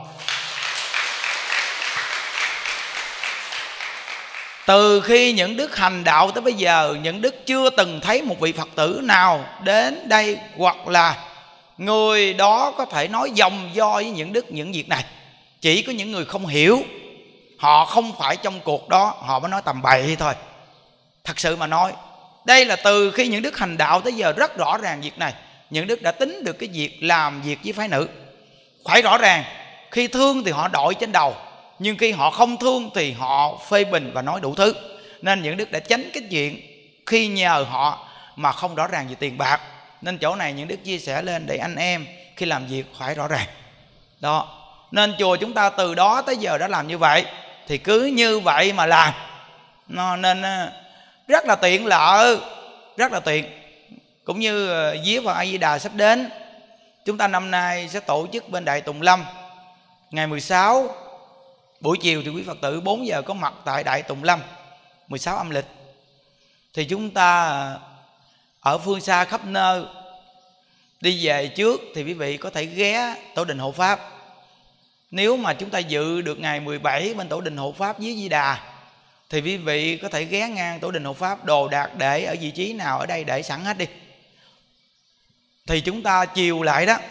Từ khi những đức hành đạo tới bây giờ, những đức chưa từng thấy một vị Phật tử nào đến đây hoặc là người đó có thể nói vòng vo với những đức những việc này. Chỉ có những người không hiểu, họ không phải trong cuộc đó, họ mới nói tầm bậy thôi. Thật sự mà nói, đây là từ khi những đức hành đạo tới giờ rất rõ ràng việc này. Những đức đã tính được cái việc làm việc với phái nữ phải rõ ràng. Khi thương thì họ đội trên đầu, nhưng khi họ không thương thì họ phê bình và nói đủ thứ. Nên những đức đã tránh cái chuyện khi nhờ họ mà không rõ ràng về tiền bạc. Nên chỗ này những đức chia sẻ lên để anh em khi làm việc phải rõ ràng đó. Nên chùa chúng ta từ đó tới giờ đã làm như vậy, thì cứ như vậy mà làm. Nên rất là tiện lợi, rất là tiện. Cũng như vía Phật A Di Đà sắp đến, chúng ta năm nay sẽ tổ chức bên Đại Tùng Lâm ngày 16 buổi chiều, thì quý Phật tử 4 giờ có mặt tại Đại Tùng Lâm 16 âm lịch. Thì chúng ta ở phương xa khắp nơi đi về trước thì quý vị có thể ghé Tổ Đình Hộ Pháp. Nếu mà chúng ta dự được ngày 17 bên Tổ Đình Hộ Pháp với Di Đà thì quý vị có thể ghé ngang Tổ Đình Hộ Pháp, đồ đạc để ở vị trí nào ở đây để sẵn hết đi. Thì chúng ta chiều lại đó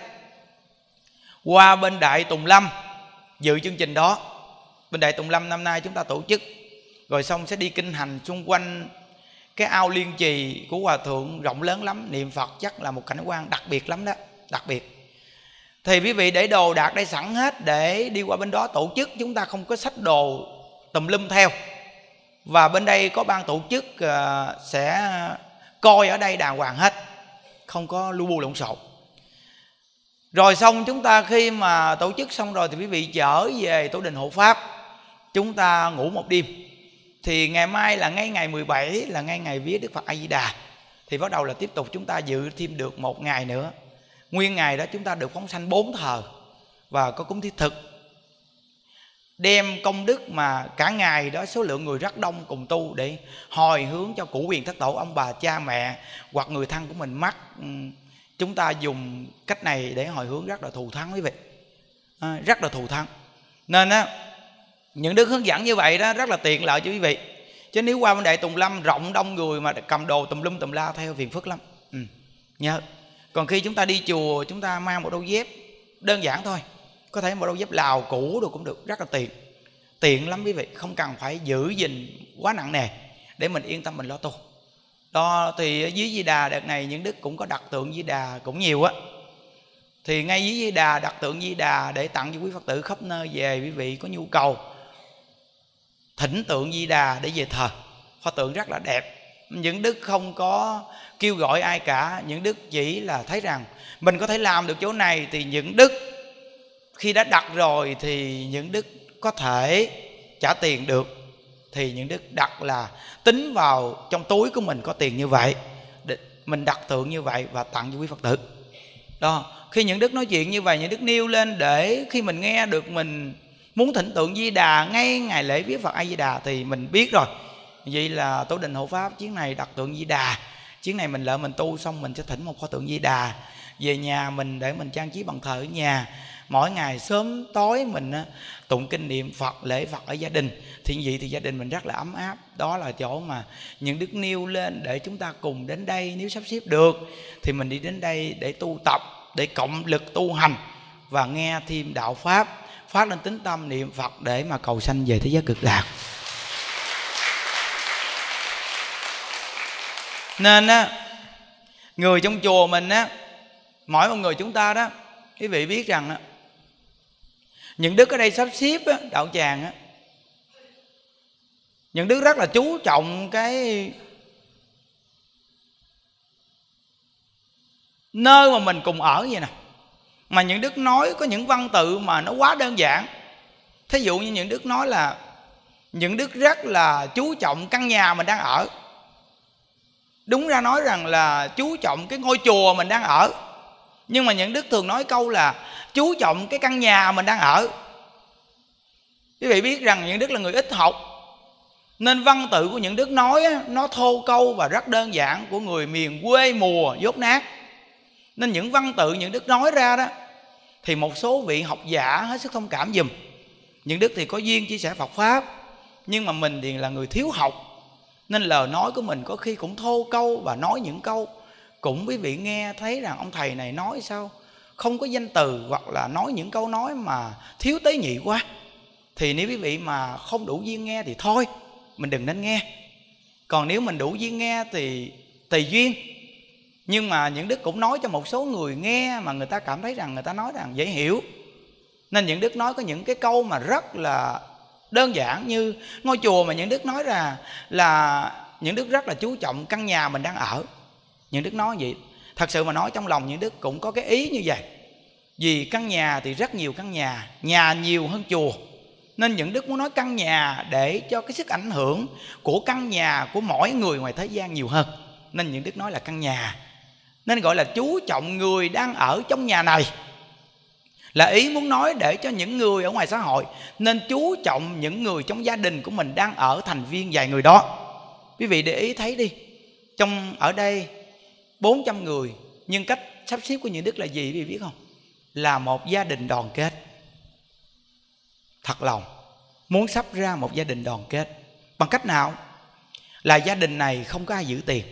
qua bên Đại Tùng Lâm dự chương trình đó. Bên Đại Tùng Lâm năm nay chúng ta tổ chức rồi xong sẽ đi kinh hành xung quanh cái ao liên trì của Hòa Thượng rộng lớn lắm, niệm Phật chắc là một cảnh quan đặc biệt lắm đó, đặc biệt. Thì quý vị để đồ đạc đây sẵn hết để đi qua bên đó tổ chức. Chúng ta không có xách đồ tùm lum theo. Và bên đây có ban tổ chức sẽ coi ở đây đàng hoàng hết, không có lu bu lộn xộn. Rồi xong chúng ta khi mà tổ chức xong rồi thì quý vị trở về Tổ Đình Hộ Pháp, chúng ta ngủ một đêm. Thì ngày mai là ngay ngày 17 là ngay ngày vía Đức Phật A Di Đà, thì bắt đầu là tiếp tục chúng ta dự thêm được một ngày nữa. Nguyên ngày đó chúng ta được phóng sanh 4 thờ và có cúng thiết thực, đem công đức mà cả ngày đó số lượng người rất đông cùng tu để hồi hướng cho cửu quyền thất tổ, ông bà cha mẹ hoặc người thân của mình mắc. Chúng ta dùng cách này để hồi hướng rất là thù thắng quý vị, rất là thù thắng. Nên á, những đức hướng dẫn như vậy đó rất là tiện lợi cho quý vị. Chứ nếu qua bên Đại Tùng Lâm rộng đông người mà cầm đồ tùm lum tùm la theo phiền phức lắm. Nhớ. Còn khi chúng ta đi chùa, chúng ta mang một đôi dép đơn giản thôi, có thể một đôi dép Lào cũ đồ cũng được, rất là tiện. Tiện lắm quý vị, không cần phải giữ gìn quá nặng nề để mình yên tâm mình lo tu. Đó thì dưới Di Đà đợt này những đức cũng có đặt tượng Di Đà cũng nhiều á. Thì ngay dưới Di Đà đặt tượng Di Đà để tặng cho quý Phật tử khắp nơi về. Quý vị có nhu cầu thỉnh tượng Di Đà để về thờ. Pho tượng rất là đẹp. Những đức không có kêu gọi ai cả. Những đức chỉ là thấy rằng mình có thể làm được chỗ này, thì những đức khi đã đặt rồi thì những đức có thể trả tiền được, thì những đức đặt là tính vào trong túi của mình có tiền như vậy, mình đặt tượng như vậy và tặng cho quý Phật tử. Đó, khi những đức nói chuyện như vậy, những đức nêu lên để khi mình nghe được mình muốn thỉnh tượng Di Đà ngay ngày lễ viếng Phật A Di Đà thì mình biết rồi. Vậy là Tổ Đình Hộ Pháp chuyến này đặt tượng Di Đà, chuyến này mình lỡ mình tu xong mình sẽ thỉnh một pho tượng Di Đà về nhà mình để mình trang trí bàn thờ ở nhà. Mỗi ngày sớm tối mình tụng kinh niệm Phật, lễ Phật ở gia đình. Thì vậy thì gia đình mình rất là ấm áp. Đó là chỗ mà những đức nêu lên để chúng ta cùng đến đây. Nếu sắp xếp được thì mình đi đến đây để tu tập, để cộng lực tu hành và nghe thêm đạo Pháp, phát lên tính tâm niệm Phật để mà cầu sanh về thế giới cực lạc. Nên người trong chùa mình mỗi một người chúng ta đó, quý vị biết rằng những đức ở đây sắp xếp đạo tràng, những đức rất là chú trọng cái nơi mà mình cùng ở vậy nè. Mà những đức nói có những văn tự mà nó quá đơn giản. Thí dụ như những đức nói là những đức rất là chú trọng căn nhà mình đang ở. Đúng ra nói rằng là chú trọng cái ngôi chùa mình đang ở, nhưng mà những đức thường nói câu là chú trọng cái căn nhà mình đang ở. Quý vị biết rằng những đức là người ít học, nên văn tự của những đức nói nó thô câu và rất đơn giản, của người miền quê mùa dốt nát. Nên những văn tự những đức nói ra đó thì một số vị học giả hết sức thông cảm giùm. Những đức thì có duyên chia sẻ Phật Pháp, nhưng mà mình thì là người thiếu học, nên lời nói của mình có khi cũng thô câu, và nói những câu cũng quý vị nghe thấy rằng ông thầy này nói sao không có danh từ, hoặc là nói những câu nói mà thiếu tế nhị quá. Thì nếu quý vị mà không đủ duyên nghe thì thôi, mình đừng nên nghe. Còn nếu mình đủ duyên nghe thì tùy duyên. Nhưng mà những đức cũng nói cho một số người nghe mà người ta cảm thấy rằng người ta nói rằng dễ hiểu. Nên những đức nói có những cái câu mà rất là đơn giản, như ngôi chùa mà những đức nói là những đức rất là chú trọng căn nhà mình đang ở. Những đức nói vậy, thật sự mà nói trong lòng những đức cũng có cái ý như vậy. Vì căn nhà thì rất nhiều căn nhà, nhà nhiều hơn chùa, nên những đức muốn nói căn nhà để cho cái sức ảnh hưởng của căn nhà của mỗi người ngoài thế gian nhiều hơn. Nên những đức nói là căn nhà, nên gọi là chú trọng người đang ở trong nhà này. Là ý muốn nói để cho những người ở ngoài xã hội nên chú trọng những người trong gia đình của mình đang ở, thành viên vài người đó. Quý vị để ý thấy đi, trong ở đây 400 người, nhưng cách sắp xếp của những đức là gì quý vị biết không? Là một gia đình đoàn kết. Thật lòng muốn sắp ra một gia đình đoàn kết bằng cách nào? Là gia đình này không có ai giữ tiền,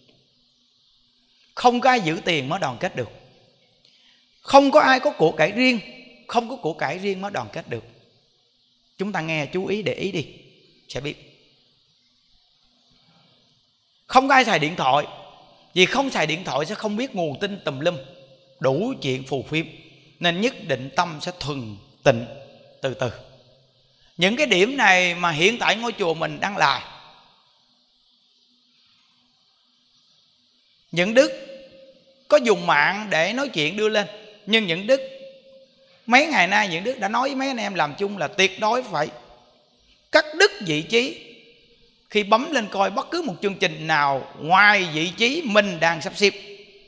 không có ai giữ tiền mới đoàn kết được. Không có ai có của cải riêng, không có của cải riêng mới đoàn kết được. Chúng ta nghe chú ý để ý đi sẽ biết. Không có ai xài điện thoại, vì không xài điện thoại sẽ không biết nguồn tin tùm lum, đủ chuyện phù phiếm. Nên nhất định tâm sẽ thuần tịnh từ từ. Những cái điểm này mà hiện tại ngôi chùa mình đang làm, những đức có dùng mạng để nói chuyện đưa lên. Nhưng những đức mấy ngày nay những đức đã nói với mấy anh em làm chung là tuyệt đối phải cắt đứt vị trí khi bấm lên coi bất cứ một chương trình nào ngoài vị trí mình đang sắp xếp.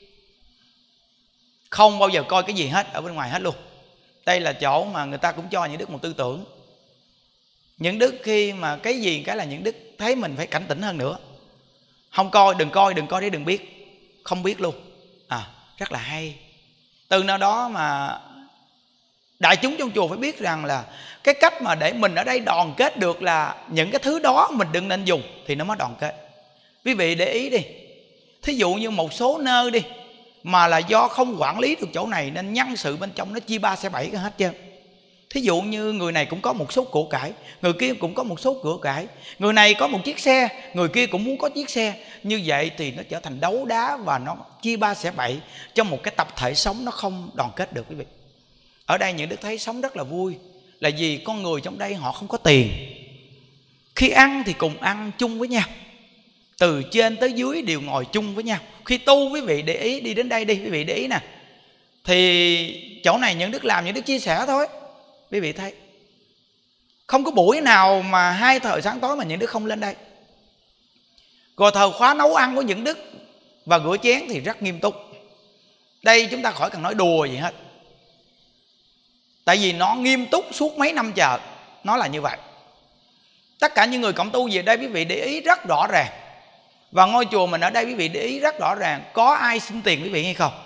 Không bao giờ coi cái gì hết ở bên ngoài hết luôn. Đây là chỗ mà người ta cũng cho những đức một tư tưởng. Những đức khi mà cái gì cái là những đức thấy mình phải cảnh tỉnh hơn nữa. Không coi, đừng coi để đừng biết. Không biết luôn. Rất là hay. Từ nào đó mà đại chúng trong chùa phải biết rằng là cái cách mà để mình ở đây đoàn kết được là những cái thứ đó mình đừng nên dùng thì nó mới đoàn kết. Quý vị để ý đi, thí dụ như một số nơi đi mà là do không quản lý được chỗ này nên nhân sự bên trong nó chia ba xẻ bảy cái hết trơn. Thí dụ như người này cũng có một số của cải, người kia cũng có một số của cải, người này có một chiếc xe, người kia cũng muốn có chiếc xe. Như vậy thì nó trở thành đấu đá và nó chia ba xẻ bảy trong một cái tập thể sống, nó không đoàn kết được quý vị. Ở đây những đức thấy sống rất là vui. Là vì con người trong đây họ không có tiền, Khi ăn thì cùng ăn chung với nhau, từ trên tới dưới đều ngồi chung với nhau. Khi tu, quý vị để ý, đi đến đây đi, quý vị để ý nè, thì chỗ này những đức làm, những đức chia sẻ thôi. Quý vị thấy không có buổi nào mà 2 thời sáng tối mà những đức không lên đây. Rồi thời khóa nấu ăn của những đức và rửa chén thì rất nghiêm túc. Đây chúng ta khỏi cần nói đùa gì hết, tại vì nó nghiêm túc suốt mấy năm chờ. Nó là như vậy. Tất cả những người cộng tu về đây, quý vị để ý rất rõ ràng. Và ngôi chùa mình ở đây, quý vị để ý rất rõ ràng, có ai xin tiền quý vị hay không?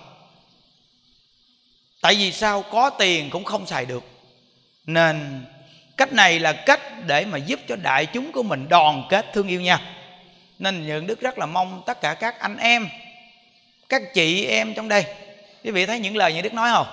Tại vì sao? Có tiền cũng không xài được. Nên cách này là cách để mà giúp cho đại chúng của mình đoàn kết thương yêu nhau. Nên những đức rất là mong tất cả các anh em, các chị em trong đây, quý vị thấy những lời những đức nói không?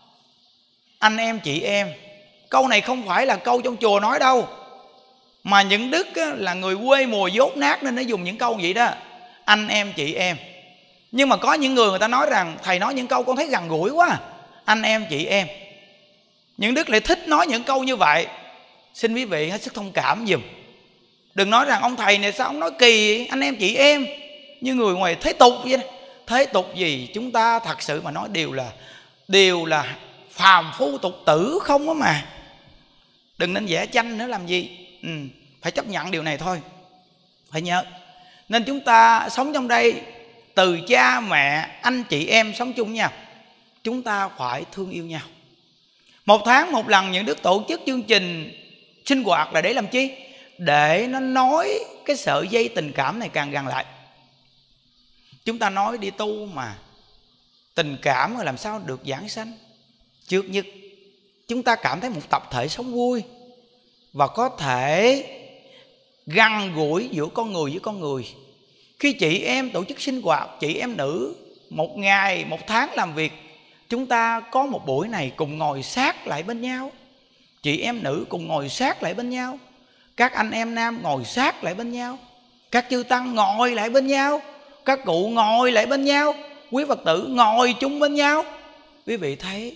Anh em, chị em. Câu này không phải là câu trong chùa nói đâu, mà những đức là người quê mùa dốt nát nên nó dùng những câu vậy đó. Anh em, chị em. Nhưng mà có những người ta nói rằng thầy nói những câu con thấy gần gũi quá. Anh em, chị em. Những đức lại thích nói những câu như vậy. Xin quý vị hết sức thông cảm giùm. Đừng nói rằng ông thầy này sao ông nói kỳ vậy? Anh em, chị em như người ngoài thế tục vậy đó. Thế tục gì? Chúng ta thật sự mà nói đều là phàm phu tục tử không á mà. Đừng nên vẽ tranh nữa làm gì. Phải chấp nhận điều này thôi. Phải nhớ. Nên chúng ta sống trong đây, từ cha mẹ, anh chị em sống chung với nhau, chúng ta phải thương yêu nhau. 1 tháng một lần những đức tổ chức chương trình sinh hoạt là để làm chi? Để nó nói cái sợi dây tình cảm này càng gần lại. Chúng ta nói đi tu mà tình cảm rồi làm sao được giảng sanh? Trước nhất chúng ta cảm thấy một tập thể sống vui và có thể gần gũi giữa con người với con người. Khi chị em tổ chức sinh hoạt, chị em nữ 1 ngày 1 tháng làm việc, chúng ta có một buổi này cùng ngồi sát lại bên nhau. Chị em nữ cùng ngồi sát lại bên nhau, các anh em nam ngồi sát lại bên nhau, các chư tăng ngồi lại bên nhau, các cụ ngồi lại bên nhau, quý Phật tử ngồi chung bên nhau. Quý vị thấy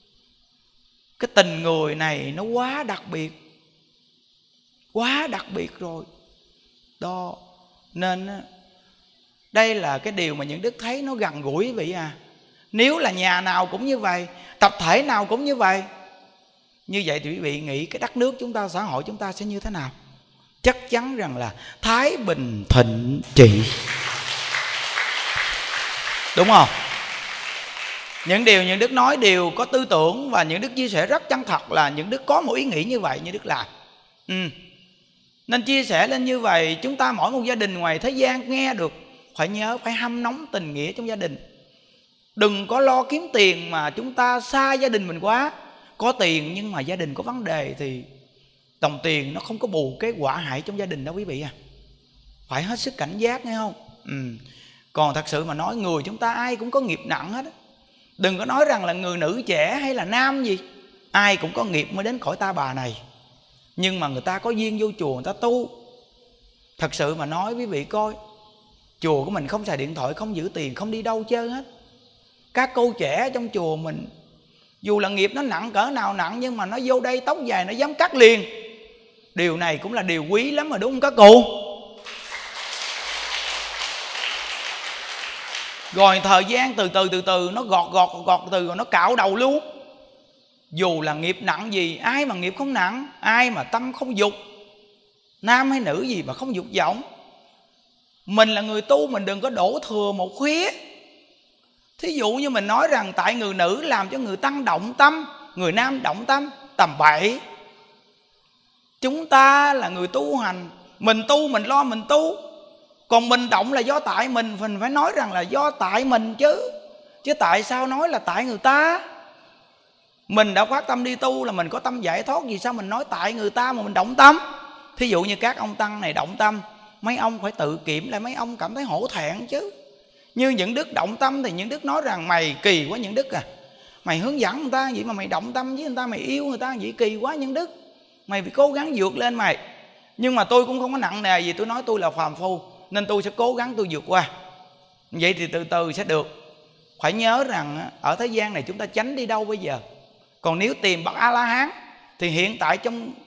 cái tình người này nó quá đặc biệt, quá đặc biệt rồi đó. Nên đây là cái điều mà những đức thấy nó gần gũi quý vị à. Nếu là nhà nào cũng như vậy, tập thể nào cũng như vậy, như vậy thì quý vị nghĩ cái đất nước chúng ta, xã hội chúng ta sẽ như thế nào? Chắc chắn rằng là thái bình thịnh trị, đúng không? Những điều những đức nói đều có tư tưởng, và những đức chia sẻ rất chân thật là những đức có một ý nghĩ như vậy như đức làm. Nên chia sẻ lên như vậy, chúng ta mỗi một gia đình ngoài thế gian nghe được, phải nhớ phải hâm nóng tình nghĩa trong gia đình. Đừng có lo kiếm tiền mà chúng ta xa gia đình mình quá. Có tiền nhưng mà gia đình có vấn đề thì đồng tiền nó không có bù cái quả hại trong gia đình đâu quý vị à. Phải hết sức cảnh giác nghe không? Còn thật sự mà nói, người chúng ta ai cũng có nghiệp nặng hết á. Đừng có nói rằng là người nữ trẻ hay là nam gì, ai cũng có nghiệp mới đến cõi ta bà này. Nhưng mà người ta có duyên vô chùa người ta tu. Thật sự mà nói quý vị coi, chùa của mình không xài điện thoại, không giữ tiền, không đi đâu chơi hết. Các cô trẻ trong chùa mình, dù là nghiệp nó nặng cỡ nào nặng, nhưng mà nó vô đây tóc dài nó dám cắt liền. Điều này cũng là điều quý lắm mà đúng không các cụ? Rồi thời gian từ từ nó gọt từ rồi nó cạo đầu luôn. Dù là nghiệp nặng gì, ai mà nghiệp không nặng, ai mà tâm không dục, nam hay nữ gì mà không dục vọng. Mình là người tu, mình đừng có đổ thừa một khía. Thí dụ như mình nói rằng tại người nữ làm cho người tăng động tâm, người nam động tâm, tầm bậy. Chúng ta là người tu hành, mình tu mình lo mình tu. Còn mình động là do tại mình phải nói rằng là do tại mình chứ. Chứ tại sao nói là tại người ta? Mình đã phát tâm đi tu là mình có tâm giải thoát, vì sao mình nói tại người ta mà mình động tâm? Thí dụ như các ông tăng này động tâm, mấy ông phải tự kiểm lại, mấy ông cảm thấy hổ thẹn chứ. Như những đức động tâm thì những đức nói rằng mày kỳ quá những đức à. Mày hướng dẫn người ta vậy mà mày động tâm với người ta, mày yêu người ta vậy kỳ quá những đức. Mày phải cố gắng vượt lên mày. Nhưng mà tôi cũng không có nặng nề gì, tôi nói tôi là phàm phu nên tôi sẽ cố gắng tôi vượt qua. Vậy thì từ từ sẽ được. Phải nhớ rằng ở thế gian này chúng ta tránh đi đâu bây giờ. Còn nếu tìm bậc A-la-hán thì hiện tại trong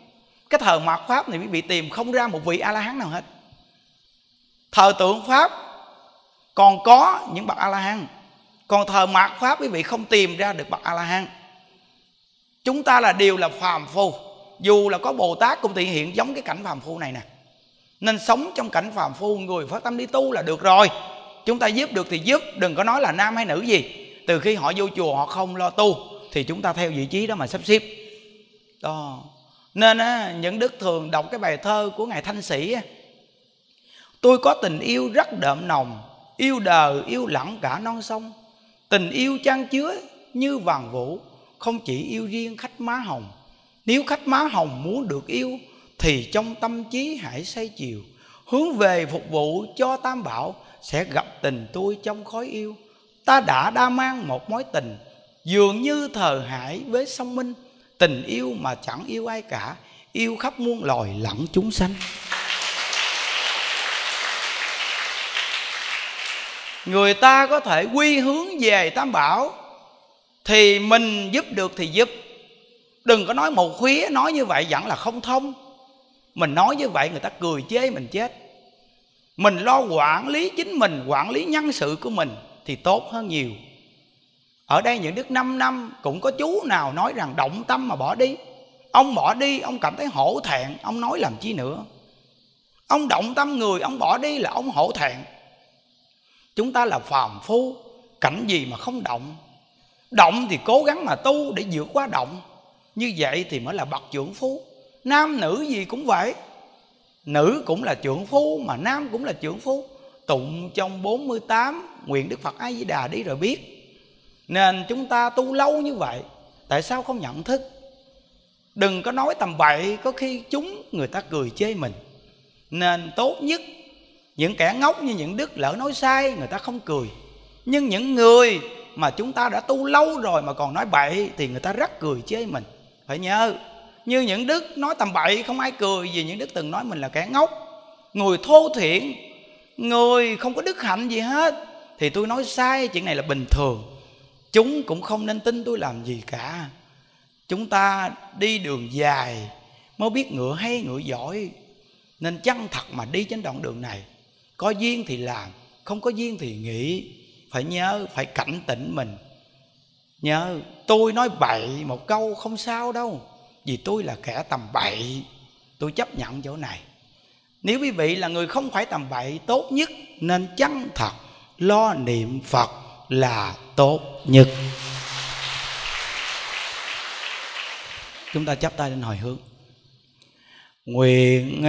Cái thờ mạt Pháp này quý vị tìm không ra một vị A-la-hán nào hết. Thờ tượng Pháp còn có những bậc A-la-hán, còn thờ mạt Pháp quý vị không tìm ra được bậc A-la-hán. Chúng ta đều là phàm phu. Dù là có Bồ Tát cũng thể hiện giống cái cảnh phàm phu này nè. Nên sống trong cảnh phàm phu, người phát tâm đi tu là được rồi. Chúng ta giúp được thì giúp, đừng có nói là nam hay nữ gì. Từ khi họ vô chùa họ không lo tu thì chúng ta theo vị trí đó mà sắp xếp đó. Nên những đức thường đọc cái bài thơ của Ngài Thanh Sĩ: tôi có tình yêu rất đậm nồng, yêu đời yêu lặng cả non sông. Tình yêu chan chứa như vàng vũ, không chỉ yêu riêng khách má hồng. Nếu khách má hồng muốn được yêu thì trong tâm trí hãy say chiều, hướng về phục vụ cho Tam Bảo, sẽ gặp tình tôi trong khói yêu. Ta đã mang một mối tình, dường như thờ hải với sông Minh. Tình yêu mà chẳng yêu ai cả, yêu khắp muôn loài lẫn chúng sanh. Người ta có thể quy hướng về Tam Bảo thì mình giúp được thì giúp. Đừng có nói một khía, nói như vậy vẫn là không thông. Mình nói như vậy người ta cười chê mình chết. Mình lo quản lý chính mình, quản lý nhân sự của mình thì tốt hơn nhiều. Ở đây những đức 5 năm cũng có chú nào nói rằng động tâm mà bỏ đi. Ông bỏ đi, ông cảm thấy hổ thẹn, ông nói làm chi nữa. Ông động tâm người, ông bỏ đi là ông hổ thẹn. Chúng ta là phàm phu, cảnh gì mà không động. Động thì cố gắng mà tu để vượt qua động. Như vậy thì mới là bậc trượng phu. Nam nữ gì cũng vậy. Nữ cũng là trượng phu mà nam cũng là trượng phu. Tụng trong 48 nguyện Đức Phật A Di Đà đi rồi biết. Nên chúng ta tu lâu như vậy, tại sao không nhận thức? Đừng có nói tầm bậy, có khi người ta cười chê mình. Nên tốt nhất, những kẻ ngốc như những đức lỡ nói sai người ta không cười. Nhưng những người mà chúng ta đã tu lâu rồi mà còn nói bậy thì người ta rất cười chê mình. Phải nhớ, như những đức nói tầm bậy không ai cười, vì những đức từng nói mình là kẻ ngốc, người thô thiển, người không có đức hạnh gì hết. Thì tôi nói sai chuyện này là bình thường. Chúng cũng không nên tin tôi làm gì cả. Chúng ta đi đường dài mới biết ngựa hay ngựa giỏi. Nên chân thật mà đi trên đoạn đường này. Có duyên thì làm, không có duyên thì nghĩ. Phải nhớ, phải cảnh tỉnh mình. Nhớ, tôi nói bậy một câu không sao đâu, vì tôi là kẻ tầm bậy. Tôi chấp nhận chỗ này. Nếu quý vị là người không phải tầm bậy, tốt nhất nên chân thật lo niệm Phật là tốt nhất. Chúng ta chắp tay lên hồi hướng. Nguyện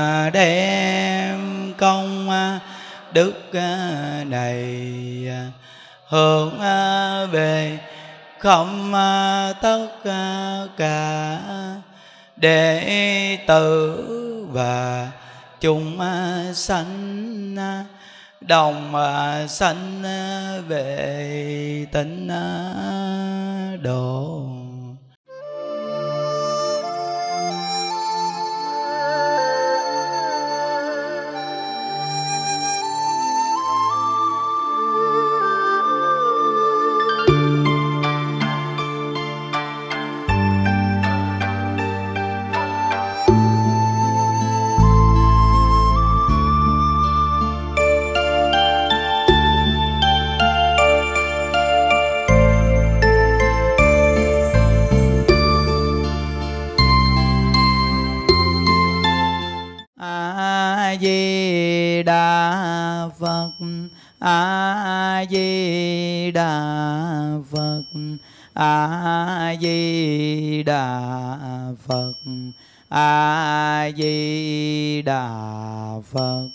đem công đức này hướng về không tất cả đệ tử và chúng sanh, đồng sanh về tịnh độ. A-di-đà Phật, A-di-đà Phật, A-di-đà Phật, A-di-đà Phật.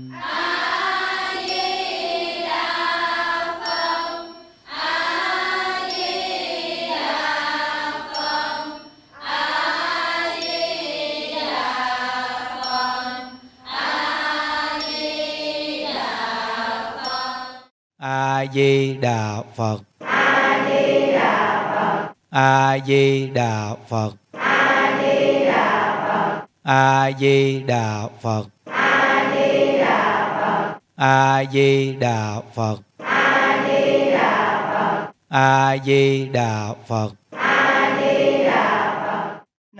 A-di-đà Phật, A-di-đà Phật, A-di-đà Phật, A-di-đà Phật, A-di-đà Phật, A-di-đà Phật, A-di-đà Phật, A-di-đà Phật, A-di-đà Phật.